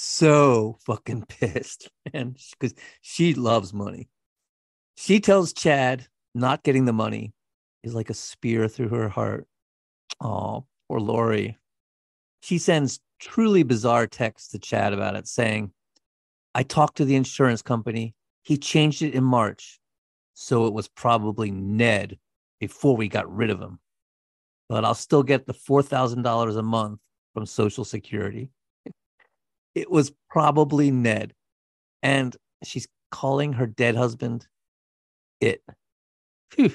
so fucking pissed, man, because she loves money. She tells Chad not getting the money is like a spear through her heart. Oh, poor Lori. She sends truly bizarre texts to Chad about it, saying, I talked to the insurance company. He changed it in March, so it was probably Ned before we got rid of him. But I'll still get the four thousand dollars a month from Social Security. It was probably Ned. And she's calling her dead husband it. Phew.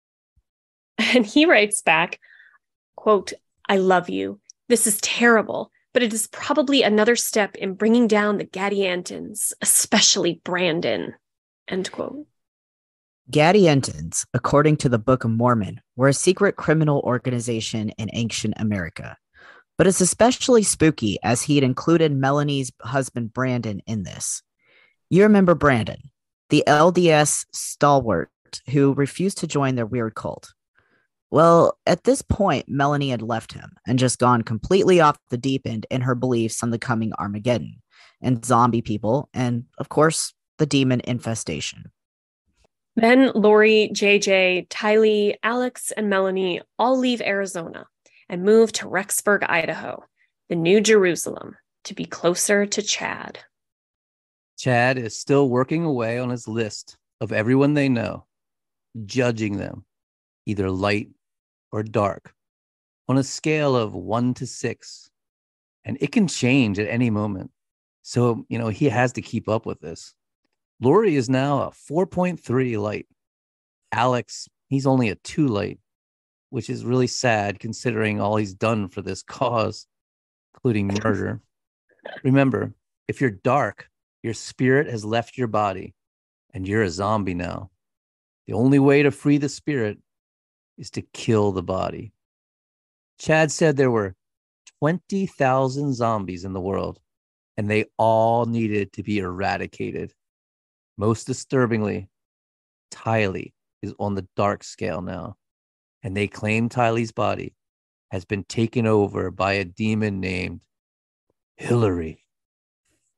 And he writes back, quote, I love you. This is terrible, but it is probably another step in bringing down the Gadiantons, especially Brandon, end quote. Gadiantons, according to the Book of Mormon, were a secret criminal organization in ancient America. But it's especially spooky as he had included Melanie's husband Brandon in this. You remember Brandon, the L D S stalwart who refused to join their weird cult. Well, at this point, Melanie had left him and just gone completely off the deep end in her beliefs on the coming Armageddon and zombie people and, of course, the demon infestation. Then Lori, J J, Tylee, Alex, and Melanie all leave Arizona and move to Rexburg, Idaho, the New Jerusalem, to be closer to Chad. Chad is still working away on his list of everyone they know, judging them, either light or dark, on a scale of one to six. And it can change at any moment. So, you know, he has to keep up with this. Lori is now a four point three light. Alex, he's only a two light, which is really sad considering all he's done for this cause, including murder. Remember, if you're dark, your spirit has left your body and you're a zombie now. The only way to free the spirit is to kill the body. Chad said there were twenty thousand zombies in the world, and they all needed to be eradicated. Most disturbingly, Tylee is on the dark scale now, and they claim Tylee's body has been taken over by a demon named Hillary.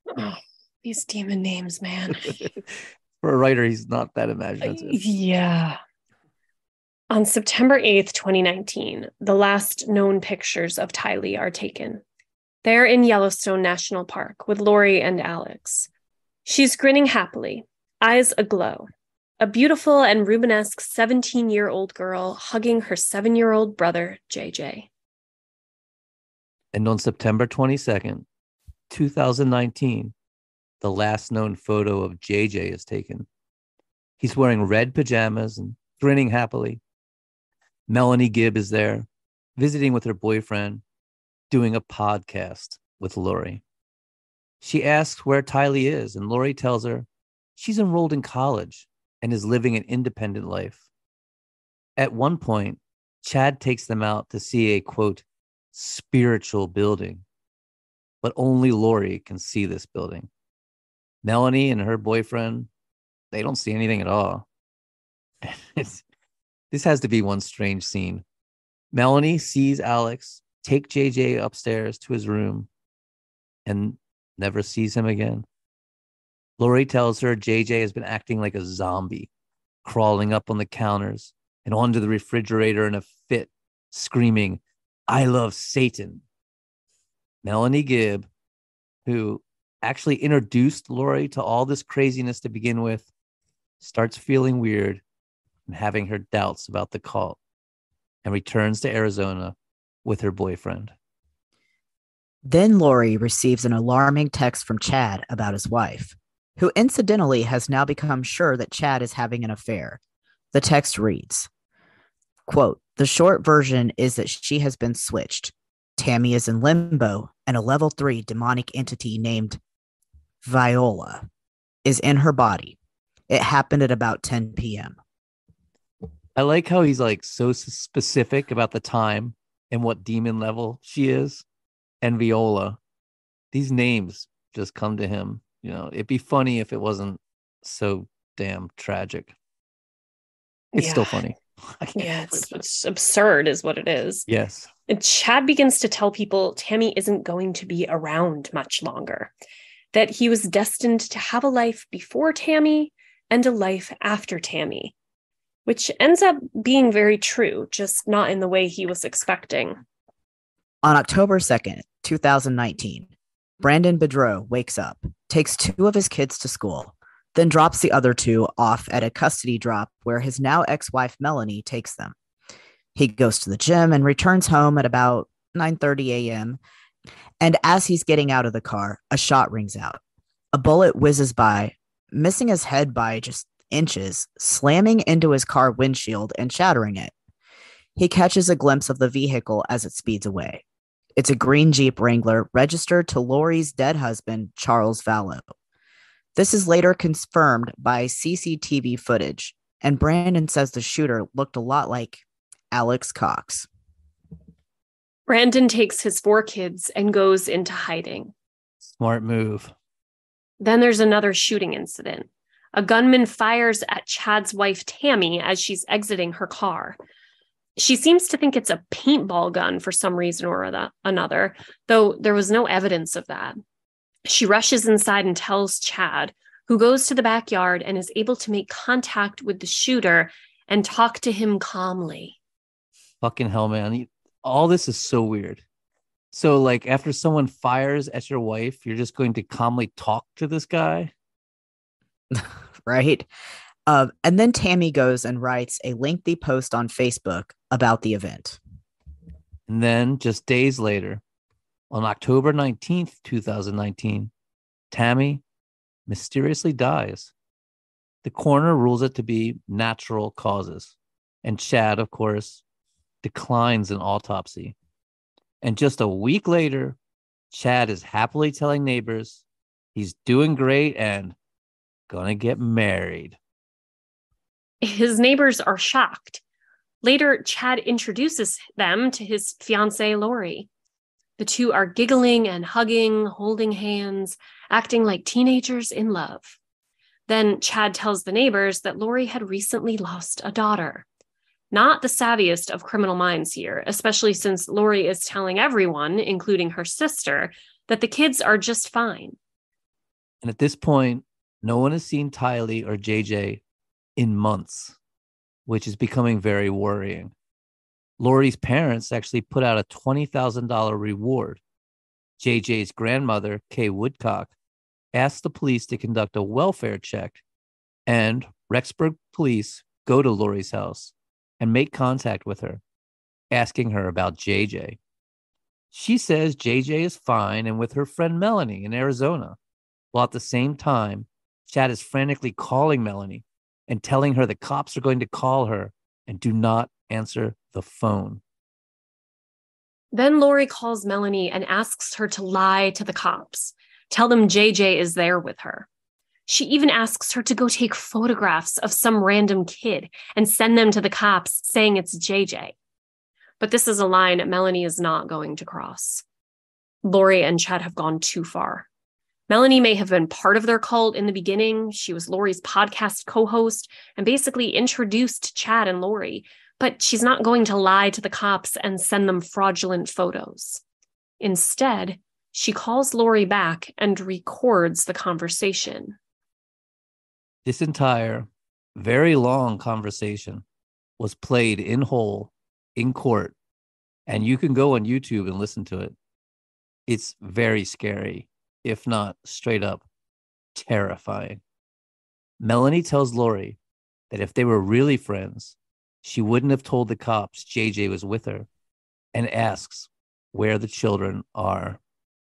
Oh, these demon names, man. For a writer, he's not that imaginative. Yeah. On September eighth, twenty nineteen, the last known pictures of Tylee are taken. They're in Yellowstone National Park with Lori and Alex. She's grinning happily, eyes aglow. A beautiful and Rubenesque seventeen-year-old girl hugging her seven-year-old brother, J J. And on September twenty-second, two thousand nineteen, the last known photo of J J is taken. He's wearing red pajamas and grinning happily. Melanie Gibb is there, visiting with her boyfriend, doing a podcast with Lori. She asks where Tylee is, and Lori tells her she's enrolled in college and is living an independent life. At one point, Chad takes them out to see a, quote, spiritual building, but only Lori can see this building. Melanie and her boyfriend, they don't see anything at all. It's, this has to be one strange scene. Melanie sees Alex take J J upstairs to his room and never sees him again. Lori tells her J J has been acting like a zombie, crawling up on the counters and onto the refrigerator in a fit, screaming, "I love Satan." Melanie Gibb, who actually introduced Lori to all this craziness to begin with, starts feeling weird and having her doubts about the cult and returns to Arizona with her boyfriend. Then Lori receives an alarming text from Chad about his wife, who incidentally has now become sure that Chad is having an affair. The text reads, quote, "The short version is that she has been switched. Tammy is in limbo, and a level three demonic entity named Viola is in her body. It happened at about ten p.m. I like how he's like so specific about the time and what demon level she is. And Viola, these names just come to him. You know, it'd be funny if it wasn't so damn tragic. It's Yeah. still funny. Yeah, it's, it's absurd is what it is. Yes. And Chad begins to tell people Tammy isn't going to be around much longer, that he was destined to have a life before Tammy and a life after Tammy, which ends up being very true, just not in the way he was expecting. On October second, twenty nineteen, Brandon Bedreau wakes up, takes two of his kids to school, then drops the other two off at a custody drop where his now ex-wife Melanie takes them. He goes to the gym and returns home at about nine thirty a.m. And as he's getting out of the car, a shot rings out. A bullet whizzes by, missing his head by just inches, slamming into his car windshield and shattering it. He catches a glimpse of the vehicle as it speeds away. It's a green Jeep Wrangler registered to Lori's dead husband, Charles Vallow. This is later confirmed by C C T V footage, and Brandon says the shooter looked a lot like Alex Cox. Brandon takes his four kids and goes into hiding. Smart move. Then there's another shooting incident. A gunman fires at Chad's wife, Tammy, as she's exiting her car. She seems to think it's a paintball gun for some reason or another, though there was no evidence of that. She rushes inside and tells Chad, who goes to the backyard and is able to make contact with the shooter and talk to him calmly. Fucking hell, man. All this is so weird. So, like, after someone fires at your wife, you're just going to calmly talk to this guy? Right? Uh, and then Tammy goes and writes a lengthy post on Facebook about the event. And then, just days later, on October nineteenth, twenty nineteen, Tammy mysteriously dies. The coroner rules it to be natural causes. And Chad, of course, declines an autopsy. And just a week later, Chad is happily telling neighbors he's doing great and gonna get married. His neighbors are shocked. Later, Chad introduces them to his fiancée, Lori. The two are giggling and hugging, holding hands, acting like teenagers in love. Then Chad tells the neighbors that Lori had recently lost a daughter. Not the savviest of criminal minds here, especially since Lori is telling everyone, including her sister, that the kids are just fine. And at this point, no one has seen Tylee or J J in months, which is becoming very worrying. Lori's parents actually put out a twenty thousand dollars reward. J J's grandmother, Kay Woodcock, asked the police to conduct a welfare check, and Rexburg police go to Lori's house and make contact with her, asking her about J J. She says J J is fine and with her friend Melanie in Arizona, while at the same time, Chad is frantically calling Melanie and telling her the cops are going to call her and do not answer the phone. Then Lori calls Melanie and asks her to lie to the cops, tell them J J is there with her. She even asks her to go take photographs of some random kid and send them to the cops saying it's J J. But this is a line Melanie is not going to cross. Lori and Chad have gone too far. Melanie may have been part of their cult in the beginning. She was Lori's podcast co-host and basically introduced Chad and Lori, but she's not going to lie to the cops and send them fraudulent photos. Instead, she calls Lori back and records the conversation. This entire, very long conversation was played in whole, in court, and you can go on YouTube and listen to it. It's very scary, if not straight up terrifying. Melanie tells Lori that if they were really friends, she wouldn't have told the cops J J was with her, and asks where the children are.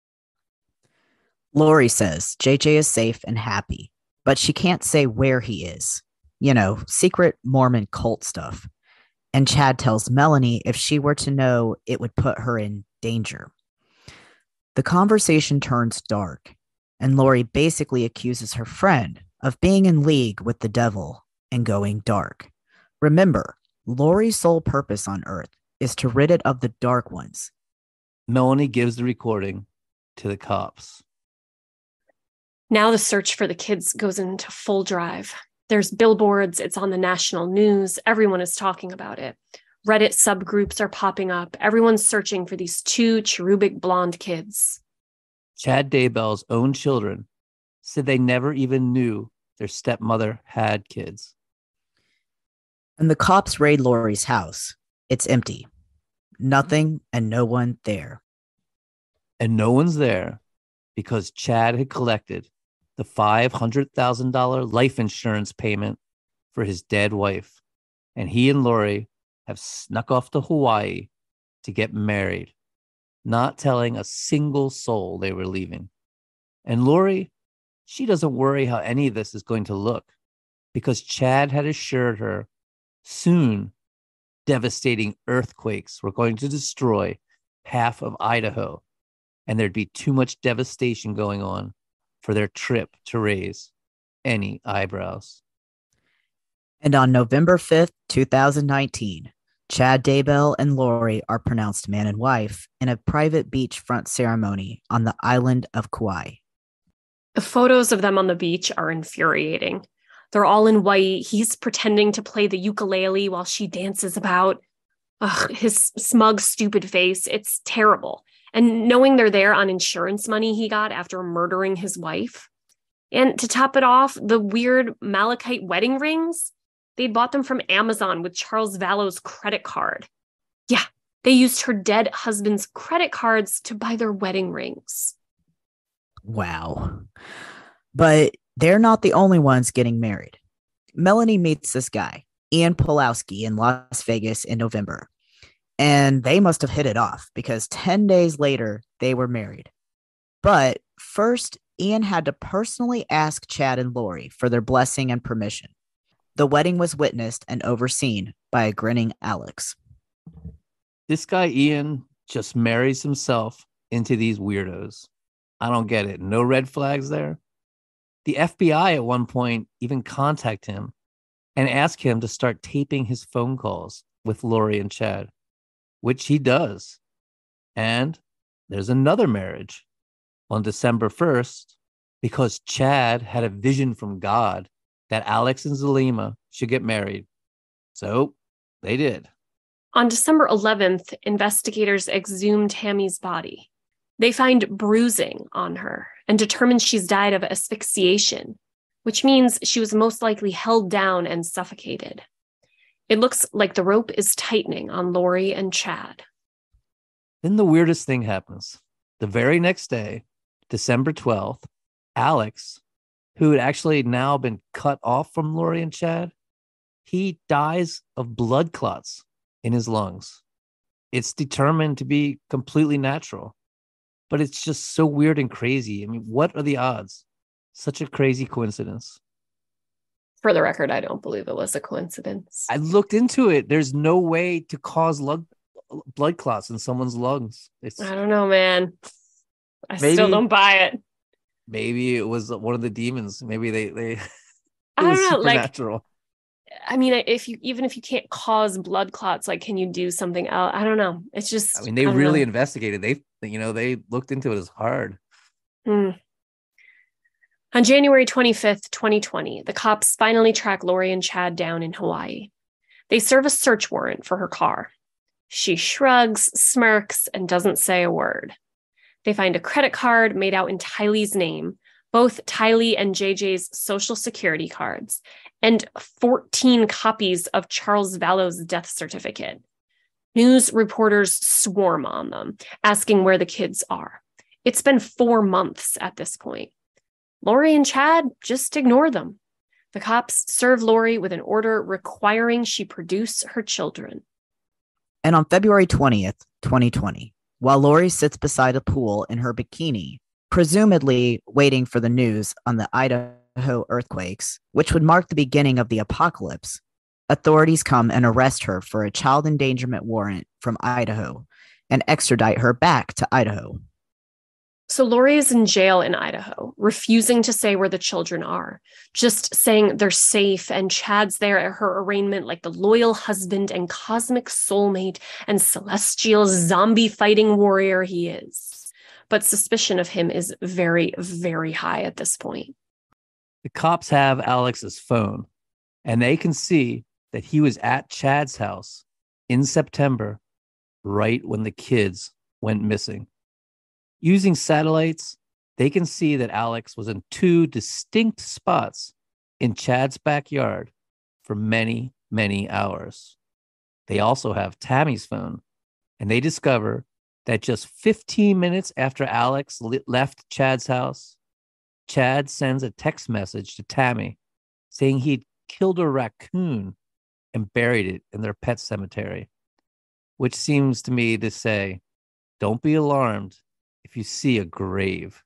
Lori says J J is safe and happy, but she can't say where he is. You know, secret Mormon cult stuff. And Chad tells Melanie if she were to know, it would put her in danger. The conversation turns dark, and Lori basically accuses her friend of being in league with the devil and going dark. Remember, Lori's sole purpose on Earth is to rid it of the dark ones. Melanie gives the recording to the cops. Now the search for the kids goes into full drive. There's billboards, it's on the national news, everyone is talking about it. Reddit subgroups are popping up. Everyone's searching for these two cherubic blonde kids. Chad Daybell's own children said they never even knew their stepmother had kids. And the cops raid Lori's house. It's empty. Nothing and no one there. And no one's there because Chad had collected the five hundred thousand dollars life insurance payment for his dead wife. And he and Lori have snuck off to Hawaii to get married, not telling a single soul they were leaving. And Lori, she doesn't worry how any of this is going to look because Chad had assured her soon devastating earthquakes were going to destroy half of Idaho, and there'd be too much devastation going on for their trip to raise any eyebrows. And on November fifth, twenty nineteen, Chad Daybell and Lori are pronounced man and wife in a private beachfront ceremony on the island of Kauai. The photos of them on the beach are infuriating. They're all in white. He's pretending to play the ukulele while she dances about. Ugh, his smug, stupid face. It's terrible. And knowing they're there on insurance money he got after murdering his wife. And to top it off, the weird malachite wedding rings, they'd bought them from Amazon with Charles Vallow's credit card. Yeah, they used her dead husband's credit cards to buy their wedding rings. Wow. But they're not the only ones getting married. Melanie meets this guy, Ian Pulowski, in Las Vegas in November. And they must have hit it off because ten days later, they were married. But first, Ian had to personally ask Chad and Lori for their blessing and permission. The wedding was witnessed and overseen by a grinning Alex. This guy, Ian, just marries himself into these weirdos. I don't get it. No red flags there. The F B I at one point even contact him and ask him to start taping his phone calls with Lori and Chad, which he does. And there's another marriage on December first because Chad had a vision from God that Alex and Zelima should get married. So they did. On December eleventh, investigators exhumed Tammy's body. They find bruising on her and determine she's died of asphyxiation, which means she was most likely held down and suffocated. It looks like the rope is tightening on Lori and Chad. Then the weirdest thing happens. The very next day, December twelfth, Alex, who had actually now been cut off from Lori and Chad, he dies of blood clots in his lungs. It's determined to be completely natural, but it's just so weird and crazy. I mean, what are the odds? Such a crazy coincidence. For the record, I don't believe it was a coincidence. I looked into it. There's no way to cause lung, blood clots in someone's lungs. It's, I don't know, man. I maybe, still don't buy it. Maybe it was one of the demons. Maybe they, they it I was don't know, supernatural. Like, I mean, if you even if you can't cause blood clots, like, can you do something else? I don't know. It's just. I mean, they I really know. investigated. They, you know, they looked into it as hard. Hmm. On January twenty-fifth, twenty twenty, the cops finally track Lori and Chad down in Hawaii. They serve a search warrant for her car. She shrugs, smirks, and doesn't say a word. They find a credit card made out in Tylee's name, both Tylee and J J's social security cards, and fourteen copies of Charles Vallow's death certificate. News reporters swarm on them, asking where the kids are. It's been four months at this point. Lori and Chad just ignore them. The cops serve Lori with an order requiring she produce her children. And on February twentieth, twenty twenty, while Lori sits beside a pool in her bikini, presumably waiting for the news on the Idaho earthquakes, which would mark the beginning of the apocalypse, authorities come and arrest her for a child endangerment warrant from Idaho and extradite her back to Idaho. So Lori is in jail in Idaho, refusing to say where the children are, just saying they're safe, and Chad's there at her arraignment like the loyal husband and cosmic soulmate and celestial zombie-fighting warrior he is. But suspicion of him is very, very high at this point. The cops have Alex's phone, and they can see that he was at Chad's house in September, right when the kids went missing. Using satellites, they can see that Alex was in two distinct spots in Chad's backyard for many, many hours. They also have Tammy's phone, and they discover that just fifteen minutes after Alex left Chad's house, Chad sends a text message to Tammy saying he'd killed a raccoon and buried it in their pet cemetery, which seems to me to say, don't be alarmed if you see a grave.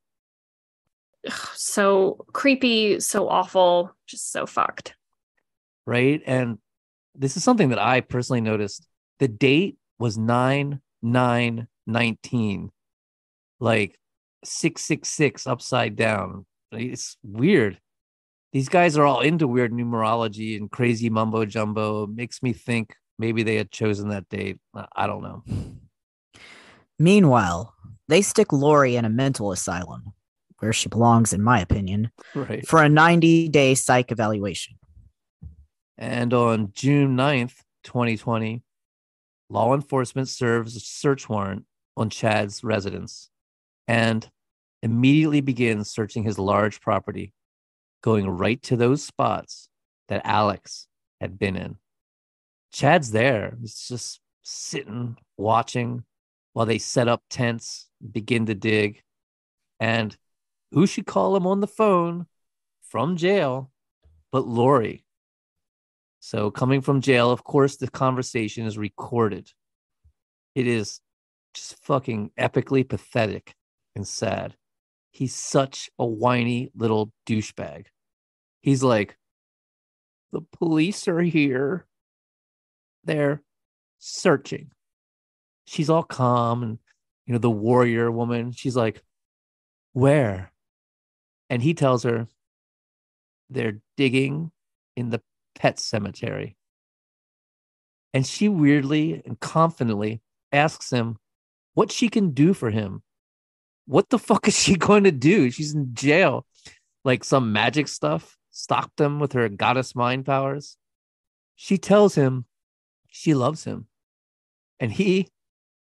So creepy, so awful, just so fucked. Right? And this is something that I personally noticed. The date was nine nine nineteen, like six six six upside down. It's weird. These guys are all into weird numerology and crazy mumbo jumbo. It makes me think maybe they had chosen that date. I don't know. Meanwhile, they stick Lori in a mental asylum, where she belongs, in my opinion, right, for a ninety-day psych evaluation. And on June ninth, twenty twenty, law enforcement serves a search warrant on Chad's residence and immediately begins searching his large property, going right to those spots that Alex had been in. Chad's there. He's just sitting, watching while they set up tents, begin to dig. And who should call him on the phone from jail but Lori? So coming from jail, of course, the conversation is recorded. It is just fucking epically pathetic and sad. He's such a whiny little douchebag. He's like, the police are here. They're searching. She's all calm and, you know, the warrior woman, she's like, where? And he tells her they're digging in the pet cemetery. And she weirdly and confidently asks him what she can do for him. What the fuck is she going to do? She's in jail. Like some magic stuff? Stopped him with her goddess mind powers? She tells him she loves him. And he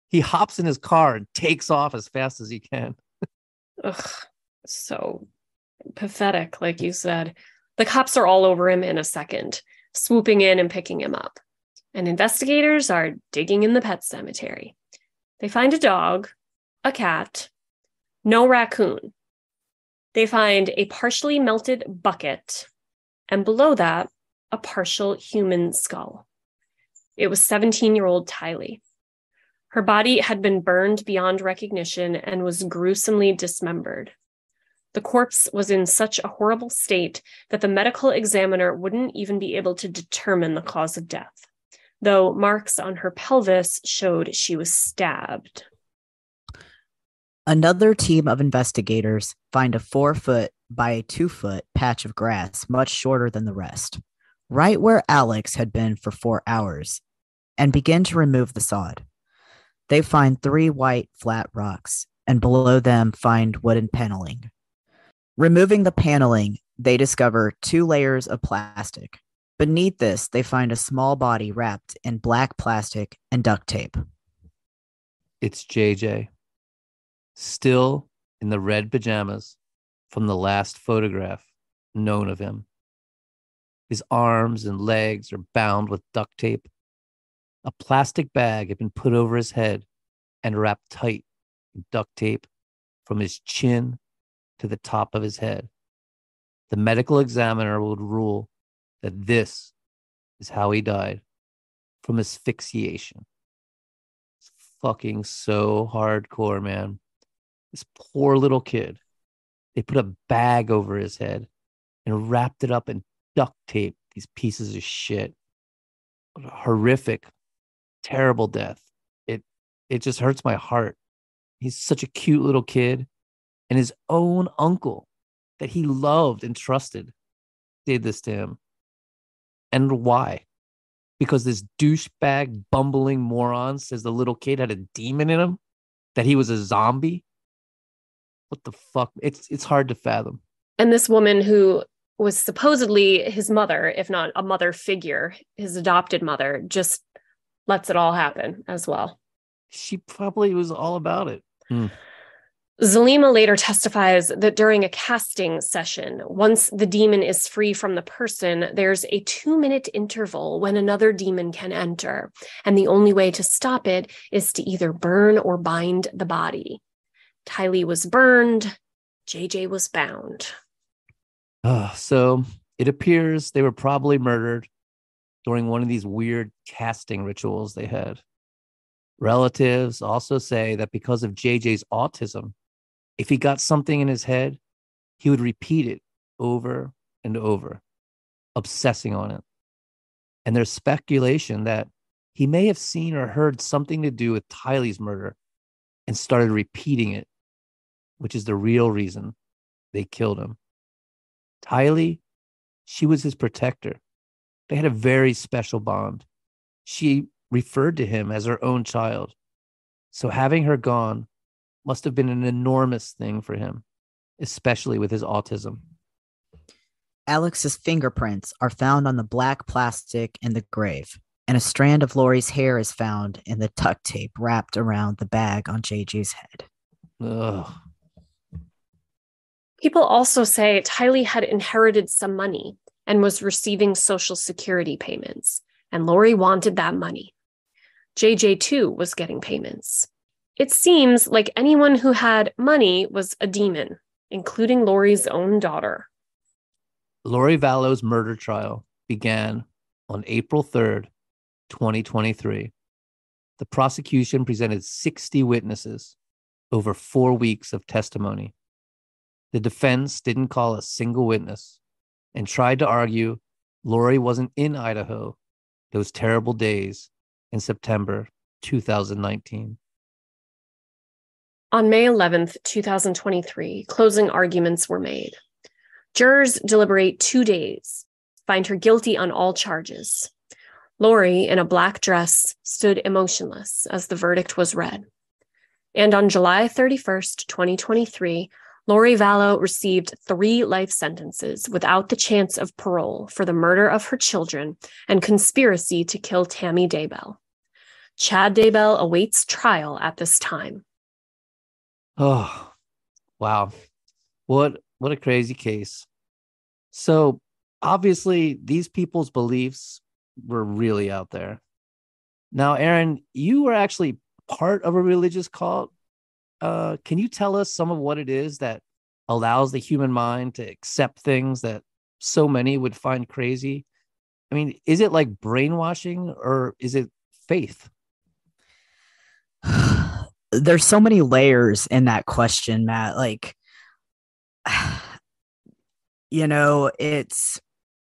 He hops in his car and takes off as fast as he can. Ugh, so pathetic, like you said. The cops are all over him in a second, swooping in and picking him up. And investigators are digging in the pet cemetery. They find a dog, a cat, no raccoon. They find a partially melted bucket, and below that, a partial human skull. It was seventeen-year-old Tylee. Her body had been burned beyond recognition and was gruesomely dismembered. The corpse was in such a horrible state that the medical examiner wouldn't even be able to determine the cause of death, though marks on her pelvis showed she was stabbed. Another team of investigators find a four foot by a two foot patch of grass much shorter than the rest, right where Alex had been for four hours, and begin to remove the sod. They find three white flat rocks, and below them find wooden paneling. Removing the paneling, they discover two layers of plastic. Beneath this, they find a small body wrapped in black plastic and duct tape. It's J J, still in the red pajamas from the last photograph known of him. His arms and legs are bound with duct tape. A plastic bag had been put over his head and wrapped tight in duct tape from his chin to the top of his head. The medical examiner would rule that this is how he died, from asphyxiation. It's fucking so hardcore, man. This poor little kid. They put a bag over his head and wrapped it up in duct tape, these pieces of shit. What a horrific, terrible death. It it just hurts my heart. He's such a cute little kid, and his own uncle that he loved and trusted did this to him. And why? Because this douchebag bumbling moron says the little kid had a demon in him, that he was a zombie. What the fuck? It's it's hard to fathom. And this woman who was supposedly his mother, if not a mother figure, his adopted mother, just lets it all happen as well. She probably was all about it. Hmm. Zelima later testifies that during a casting session, once the demon is free from the person, there's a two-minute interval when another demon can enter, and the only way to stop it is to either burn or bind the body. Tylee was burned, J J was bound. Uh, so it appears they were probably murdered during one of these weird casting rituals they had. Relatives also say that because of J J's autism, if he got something in his head, he would repeat it over and over, obsessing on it. And there's speculation that he may have seen or heard something to do with Tylee's murder and started repeating it, which is the real reason they killed him. Tylee, she was his protector. They had a very special bond. She referred to him as her own child. So having her gone must have been an enormous thing for him, especially with his autism. Alex's fingerprints are found on the black plastic in the grave, and a strand of Lori's hair is found in the duct tape wrapped around the bag on J J's head. Ugh. People also say Tylee had inherited some money and was receiving Social Security payments, and Lori wanted that money. J J, too, was getting payments. It seems like anyone who had money was a demon, including Lori's own daughter. Lori Vallow's murder trial began on April third, twenty twenty-three. The prosecution presented sixty witnesses over four weeks of testimony. The defense didn't call a single witness and tried to argue Lori wasn't in Idaho those terrible days in September two thousand nineteen. On May eleventh, twenty twenty-three, closing arguments were made. Jurors deliberate two days, find her guilty on all charges. Lori, in a black dress, stood emotionless as the verdict was read. And on July thirty-first, twenty twenty-three, Lori Vallow received three life sentences without the chance of parole for the murder of her children and conspiracy to kill Tammy Daybell. Chad Daybell awaits trial at this time. Oh, wow. What what a crazy case. So obviously these people's beliefs were really out there. Now, Aaron, you were actually part of a religious cult. Uh, can you tell us some of what it is that allows the human mind to accept things that so many would find crazy? I mean, is it like brainwashing or is it faith? There's so many layers in that question, Matt. Like, you know, it's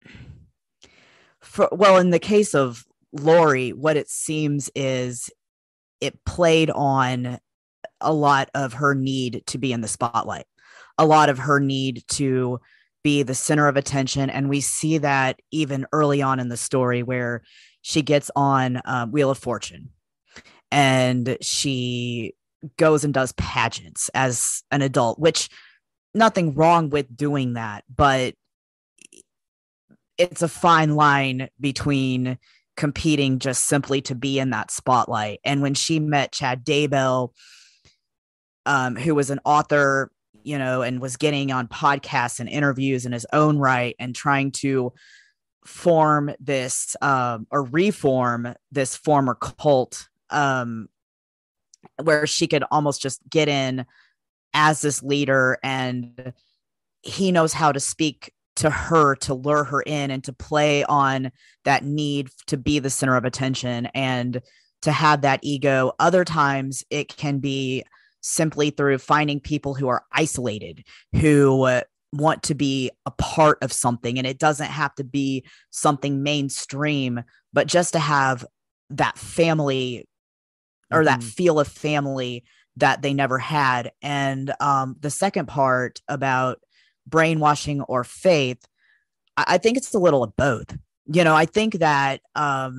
for, well, in the case of Lori, what it seems is it played on a lot of her need to be in the spotlight, a lot of her need to be the center of attention. And we see that even early on in the story where she gets on uh, Wheel of Fortune and she goes and does pageants as an adult, which nothing wrong with doing that, but it's a fine line between competing just simply to be in that spotlight. And when she met Chad Daybell, um, who was an author, you know, and was getting on podcasts and interviews in his own right and trying to form this um, or reform this former cult um, where she could almost just get in as this leader, and he knows how to speak to her to lure her in and to play on that need to be the center of attention and to have that ego. Other times it can be simply through finding people who are isolated, who uh, want to be a part of something. And it doesn't have to be something mainstream, but just to have that family or mm-hmm. that feel of family that they never had. And um, the second part about brainwashing or faith, I, I think it's a little of both. You know, I think that um,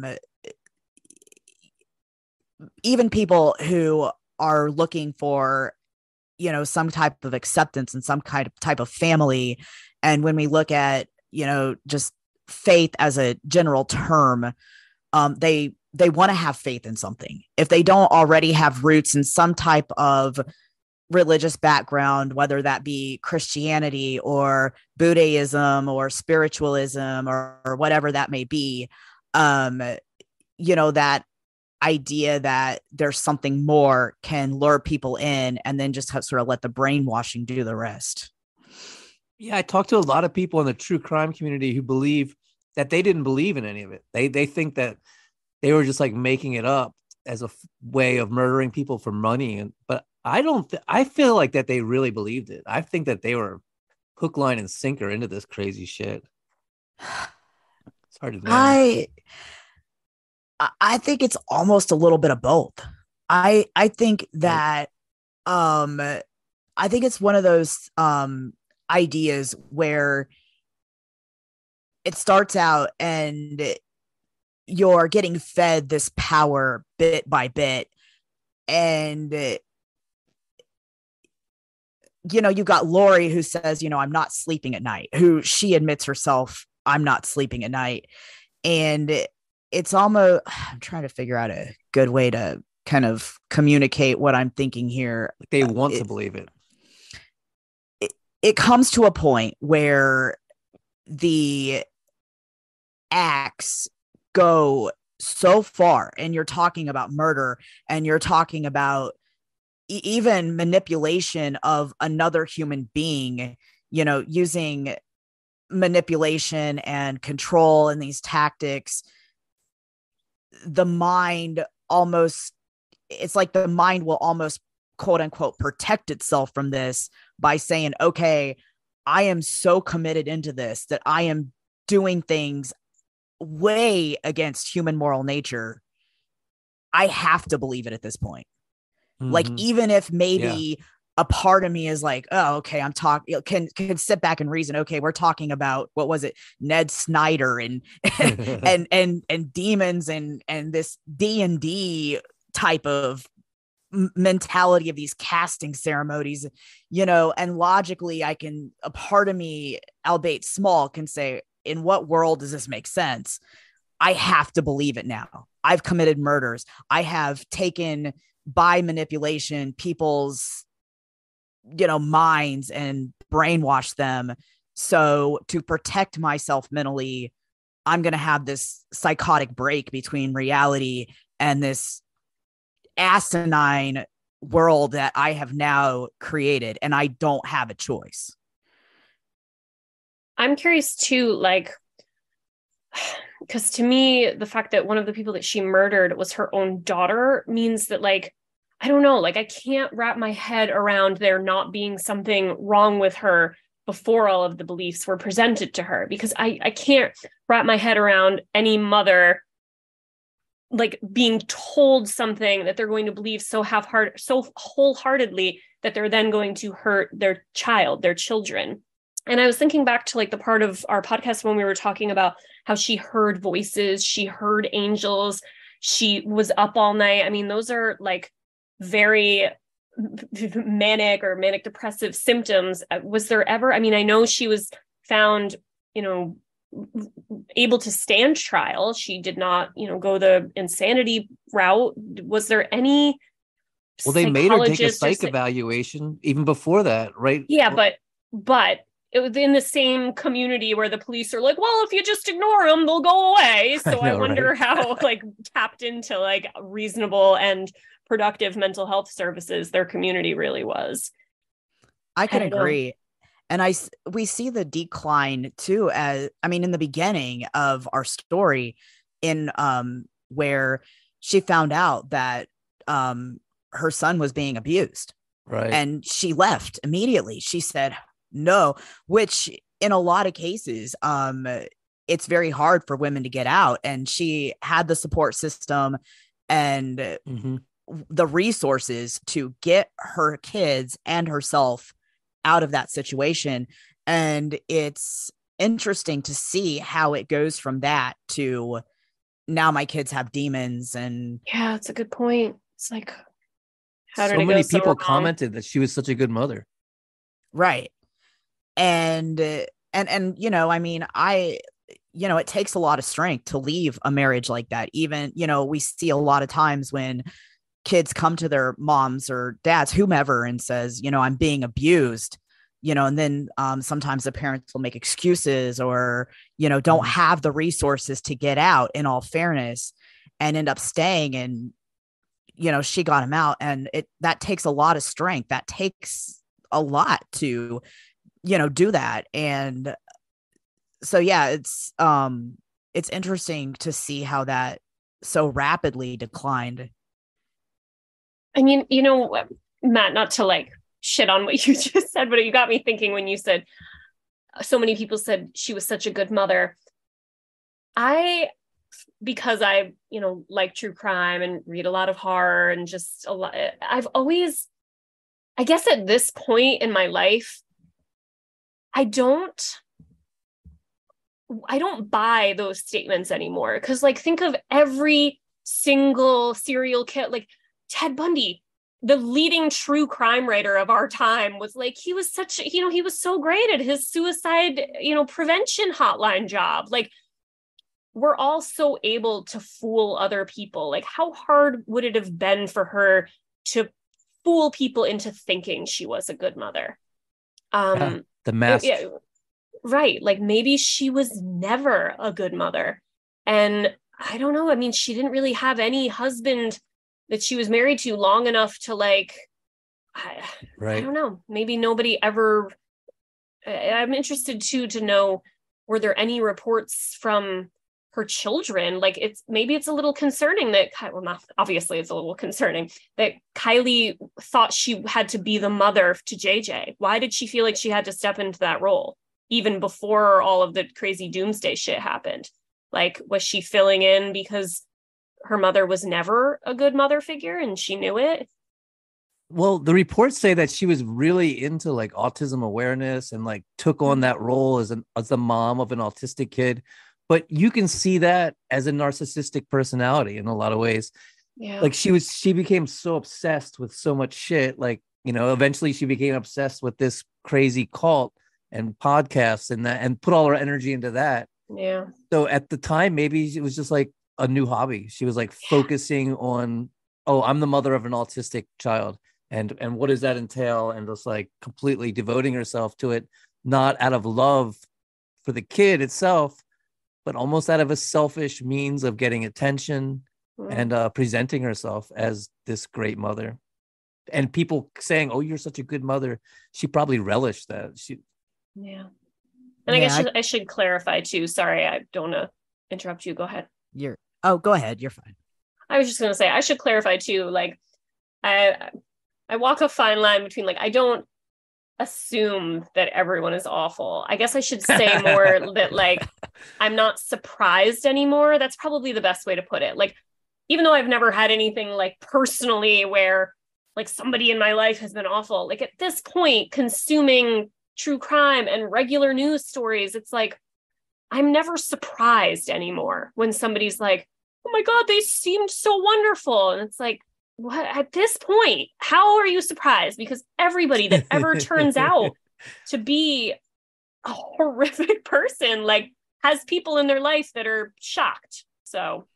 even people who are looking for, you know, some type of acceptance and some kind of type of family. And when we look at, you know, just faith as a general term, um, they they want to have faith in something. If they don't already have roots in some type of religious background, whether that be Christianity or Buddhism or spiritualism or, or whatever that may be, um, you know, that idea that there's something more can lure people in and then just have, sort of let the brainwashing do the rest. Yeah, I talked to a lot of people in the true crime community who believe that they didn't believe in any of it. They they think that they were just like making it up as a f- way of murdering people for money. And but I don't. Th- I feel like that they really believed it. I think that they were hook, line, and sinker into this crazy shit. It's hard to know. I I think it's almost a little bit of both. I I think that um I think it's one of those um ideas where it starts out and you're getting fed this power bit by bit, and you know, you got Lori who says, you know, I'm not sleeping at night, who she admits herself, I'm not sleeping at night. And it's almost, I'm trying to figure out a good way to kind of communicate what I'm thinking here. They want it, to believe it. it. It comes to a point where the acts go so far, and you're talking about murder, and you're talking about e- even manipulation of another human being, you know, using manipulation and control and these tactics. The mind almost, it's like the mind will almost quote unquote protect itself from this by saying, okay, I am so committed into this that I am doing things way against human moral nature. I have to believe it at this point. Mm-hmm. Like, even if maybe yeah. a part of me is like, oh, okay, I'm talking, can, can sit back and reason. Okay, we're talking about, what was it? Ned Snyder and, and, and, and demons and, and this D and D type of mentality of these casting ceremonies, you know, and logically I can, a part of me, albeit small, can say, in what world does this make sense? I have to believe it now. I've committed murders. I have taken by manipulation people's, you know, minds and brainwashed them. So to protect myself mentally, I'm going to have this psychotic break between reality and this asinine world that I have now created, and I don't have a choice. I'm curious too, like, because to me, the fact that one of the people that she murdered was her own daughter means that, like, I don't know, like, I can't wrap my head around there not being something wrong with her before all of the beliefs were presented to her, because I, I can't wrap my head around any mother like being told something that they're going to believe so half-hearted, so wholeheartedly that they're then going to hurt their child, their children. And I was thinking back to like the part of our podcast when we were talking about how she heard voices, she heard angels, she was up all night. I mean, those are like very manic or manic depressive symptoms. Was there ever, I mean, I know she was found, you know, able to stand trial. She did not, you know, go the insanity route. Was there any Well, they made her take a psych or, evaluation even before that, right? Yeah, but but it was in the same community where the police are like, well, if you just ignore them, they'll go away. So I, know, I wonder right? how like tapped into like reasonable and productive mental health services their community really was. I can I agree. Know. And I, we see the decline too, as, I mean, in the beginning of our story in, um, where she found out that, um, her son was being abused. Right. And she left immediately. She said no, which in a lot of cases, um, it's very hard for women to get out. And she had the support system and mm-hmm. the resources to get her kids and herself out of that situation. And it's interesting to see how it goes from that to now my kids have demons. And yeah, that's a good point. It's like, how did so it many go people so commented that she was such a good mother. Right. And, uh, and, and, you know, I mean, I, you know, it takes a lot of strength to leave a marriage like that. Even, you know, we see a lot of times when kids come to their moms or dads, whomever, and says, you know, I'm being abused, you know, and then um, sometimes the parents will make excuses or, you know, don't mm-hmm. have the resources to get out, in all fairness, and end up staying. And, you know, she got him out, and it, that takes a lot of strength. That takes a lot to, you know, do that. And so, yeah, it's, um, it's interesting to see how that so rapidly declined. I mean, you know, Matt, not to like shit on what you just said, but you got me thinking when you said so many people said she was such a good mother. I, because I, you know, like true crime and read a lot of horror and just a lot, I've always, I guess at this point in my life, I don't, I don't buy those statements anymore. Cause like, think of every single serial killer, like Ted Bundy, the leading true crime writer of our time, was like, he was such, you know, he was so great at his suicide, you know, prevention hotline job. Like, we're all so able to fool other people. Like, how hard would it have been for her to fool people into thinking she was a good mother? Um, yeah, the mask. Yeah, right. Like, maybe she was never a good mother. And I don't know. I mean, she didn't really have any husband that she was married to long enough to like, I, right. I don't know, maybe nobody ever, I'm interested too, to know, were there any reports from her children? Like, it's, maybe it's a little concerning that, well, not, obviously it's a little concerning that Kylie thought she had to be the mother to J J. Why did she feel like she had to step into that role even before all of the crazy doomsday shit happened? Like, was she filling in because her mother was never a good mother figure and she knew it? Well, the reports say that she was really into like autism awareness and like took on that role as an as the mom of an autistic kid. But you can see that as a narcissistic personality in a lot of ways. Yeah. Like she was, she became so obsessed with so much shit. Like, you know, eventually she became obsessed with this crazy cult and podcasts and that, and put all her energy into that. Yeah. So at the time, maybe it was just like a new hobby. She was like focusing on, oh, I'm the mother of an autistic child. And and what does that entail? And just like completely devoting herself to it, not out of love for the kid itself, but almost out of a selfish means of getting attention mm. and uh, presenting herself as this great mother. And people saying, oh, you're such a good mother. She probably relished that. She, yeah. And I yeah, guess I, should, I should clarify too. Sorry, I don't want to interrupt you. Go ahead. You're, oh, go ahead. You're fine. I was just going to say, I should clarify too. Like, I, I walk a fine line between like, I don't assume that everyone is awful. I guess I should say more that like, I'm not surprised anymore. That's probably the best way to put it. Like, even though I've never had anything like personally where like somebody in my life has been awful, like at this point, consuming true crime and regular news stories, it's like, I'm never surprised anymore when somebody's like, oh my God, they seemed so wonderful. And it's like, what at this point, how are you surprised? Because everybody that ever turns out to be a horrific person, like has people in their life that are shocked. So.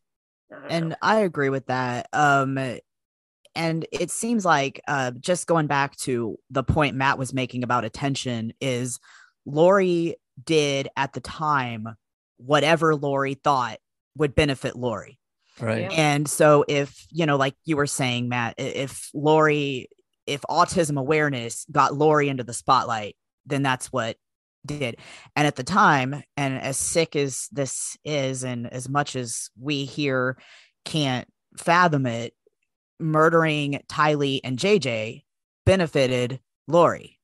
I and know. I agree with that. Um, and it seems like uh, just going back to the point Matt was making about attention is Lori did at the time whatever Lori thought would benefit Lori. Right. Yeah. And so if, you know, like you were saying, Matt, if Lori, if autism awareness got Lori into the spotlight, then that's what did. And at the time, and as sick as this is, and as much as we here can't fathom it, murdering Tylee and J J benefited Lori.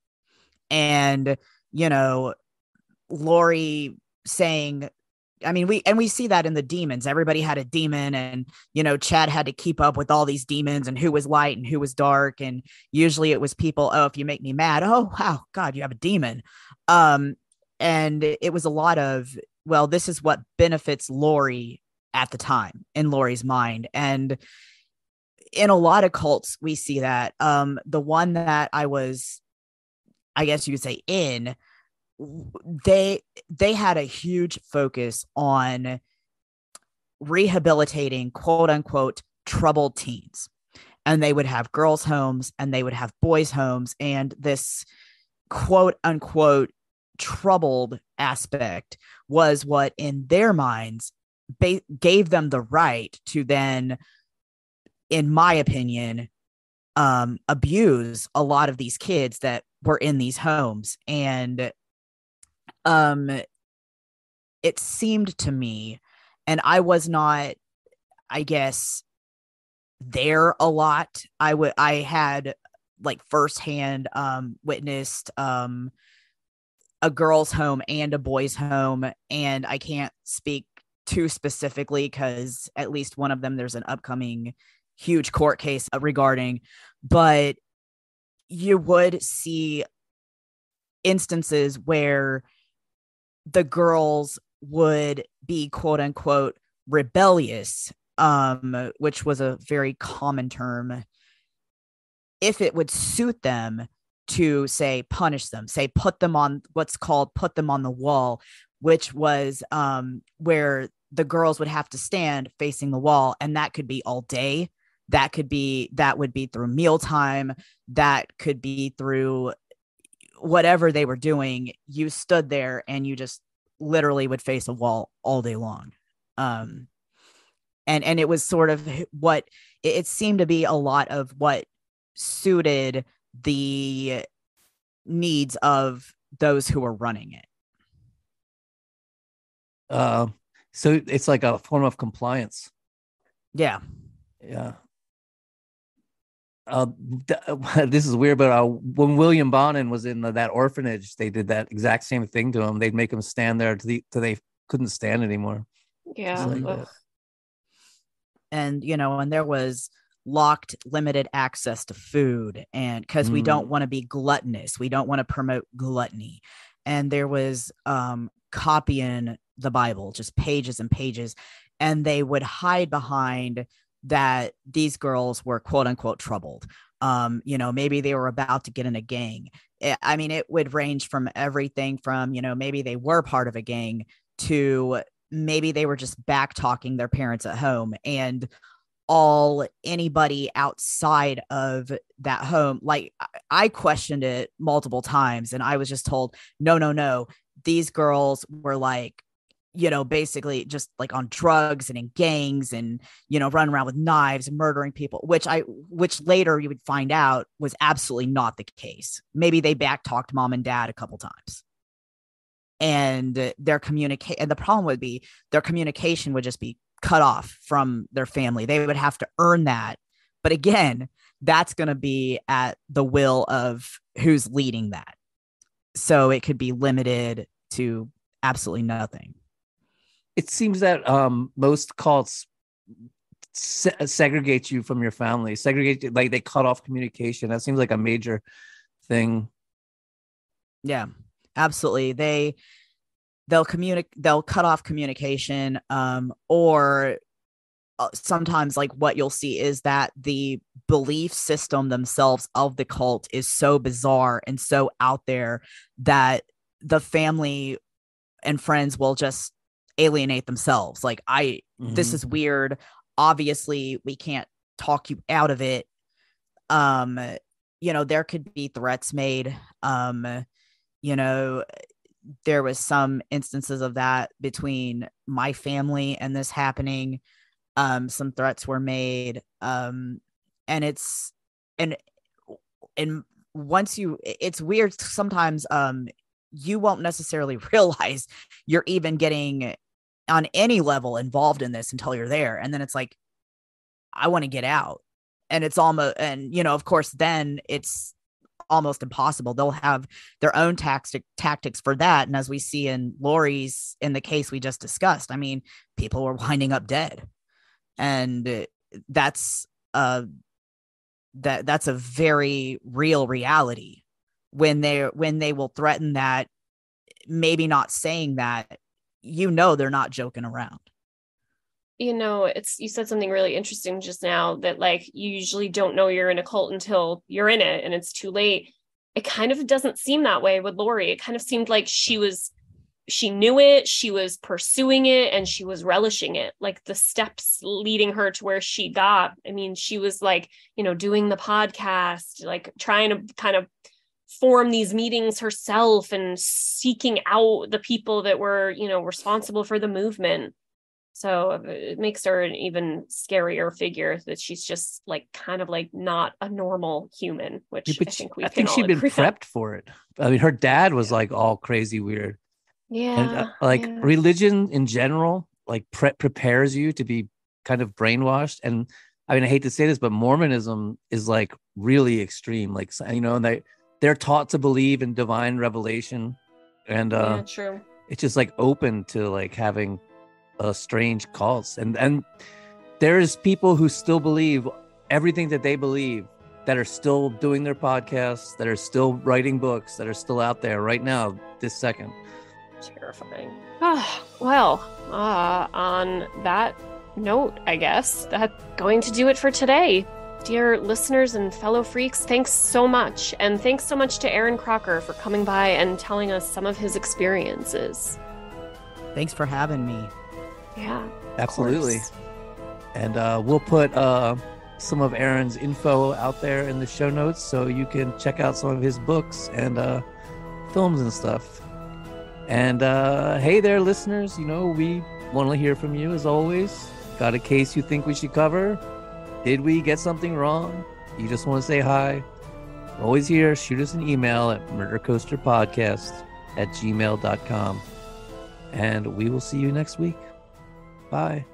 And, you know, Lori saying, I mean, we, and we see that in the demons, everybody had a demon, and, you know, Chad had to keep up with all these demons and who was light and who was dark. And usually it was people, oh, if you make me mad, oh, wow, God, you have a demon. Um, and it was a lot of, well, this is what benefits Lori at the time in Lori's mind. And in a lot of cults, we see that. Um, the one that I was, I guess you could say in, they they had a huge focus on rehabilitating quote unquote troubled teens, and they would have girls' homes and they would have boys' homes, and this quote unquote troubled aspect was what in their minds ba- gave them the right to then, in my opinion, um abuse a lot of these kids that were in these homes. And Um, it seemed to me, and I was not, I guess, there a lot. I would, I had like firsthand um, witnessed um, a girl's home and a boy's home, and I can't speak too specifically because at least one of them there's an upcoming huge court case regarding, but you would see instances where the girls would be quote unquote rebellious, um, which was a very common term, if it would suit them to say, punish them, say, put them on what's called, put them on the wall, which was um, where the girls would have to stand facing the wall. And that could be all day. That could be, that would be through mealtime. That could be through whatever they were doing. You stood there and you just literally would face a wall all day long. Um, and, and it was sort of what it, it seemed to be a lot of what suited the needs of those who were running it. Uh, so it's like a form of compliance. Yeah. Yeah. Uh, th- this is weird, but uh, when William Bonin was in the, that orphanage, they did that exact same thing to him. They'd make him stand there till, the, till they couldn't stand anymore. Yeah. Like and, you know, and there was locked, limited access to food, and because mm. we don't want to be gluttonous, we don't want to promote gluttony. And there was um, copying the Bible, just pages and pages, and they would hide behind that these girls were quote unquote troubled. Um, you know, maybe they were about to get in a gang. I mean, it would range from everything from, you know, maybe they were part of a gang to maybe they were just back talking their parents at home, and all anybody outside of that home, like I questioned it multiple times, and I was just told, no, no, no, these girls were like, you know, basically just like on drugs and in gangs and, you know, running around with knives and murdering people, which I, which later you would find out was absolutely not the case. Maybe they back talked mom and dad a couple times. And their communicate, and the problem would be their communication would just be cut off from their family. They would have to earn that. But again, that's going to be at the will of who's leading that. So it could be limited to absolutely nothing. It seems that um, most cults se- segregate you from your family, segregate, like they cut off communication. That seems like a major thing. Yeah, absolutely. They, they'll communicate, they'll cut off communication, um, or uh, sometimes like what you'll see is that the belief system themselves of the cult is so bizarre and so out there that the family and friends will just alienate themselves. Like, I, mm-hmm. this is weird. Obviously, we can't talk you out of it. Um, you know, there could be threats made. Um, you know, there was some instances of that between my family and this happening. Um, some threats were made. Um, and it's, and, and once you, it's weird sometimes, um, you won't necessarily realize you're even getting on any level involved in this until you're there. And then it's like, I want to get out. And it's almost, and, you know, of course, then it's almost impossible. They'll have their own tactic tactics for that. And as we see in Lori's, in the case we just discussed, I mean, people were winding up dead. And that's, uh, that that's a very real reality when they when they will threaten that, maybe not saying that, you know, they're not joking around. You know, it's, you said something really interesting just now that like, you usually don't know you're in a cult until you're in it and it's too late. It kind of doesn't seem that way with Lori. It kind of seemed like she was, she knew it, she was pursuing it, and she was relishing it. Like the steps leading her to where she got. I mean, she was like, you know, doing the podcast, like trying to kind of form these meetings herself and seeking out the people that were, you know, responsible for the movement. So it makes her an even scarier figure that she's just like kind of like not a normal human, which yeah, I think we I can think all she'd been agree prepped on. for it. I mean, her dad was like all crazy weird. Yeah. And uh, like yeah. religion in general, like pre- prepares you to be kind of brainwashed. And I mean, I hate to say this, but Mormonism is like really extreme. Like, you know, and they, they're taught to believe in divine revelation. And uh, yeah, true. It's just like open to like having uh, strange cults. And, and there's people who still believe everything that they believe, that are still doing their podcasts, that are still writing books, that are still out there right now, this second. Terrifying. Oh, well, uh, on that note, I guess that's going to do it for today. Dear listeners and fellow freaks, thanks so much. And thanks so much to Aaron Crocker for coming by and telling us some of his experiences. Thanks for having me. Yeah. Absolutely. And uh, we'll put uh, some of Aaron's info out there in the show notes so you can check out some of his books and uh, films and stuff. And uh, hey there, listeners, you know, we want to hear from you as always. Got a case you think we should cover? Did we get something wrong? You just want to say hi? We're always here. Shoot us an email at murdercoasterpodcast at gmail dot com. And we will see you next week. Bye.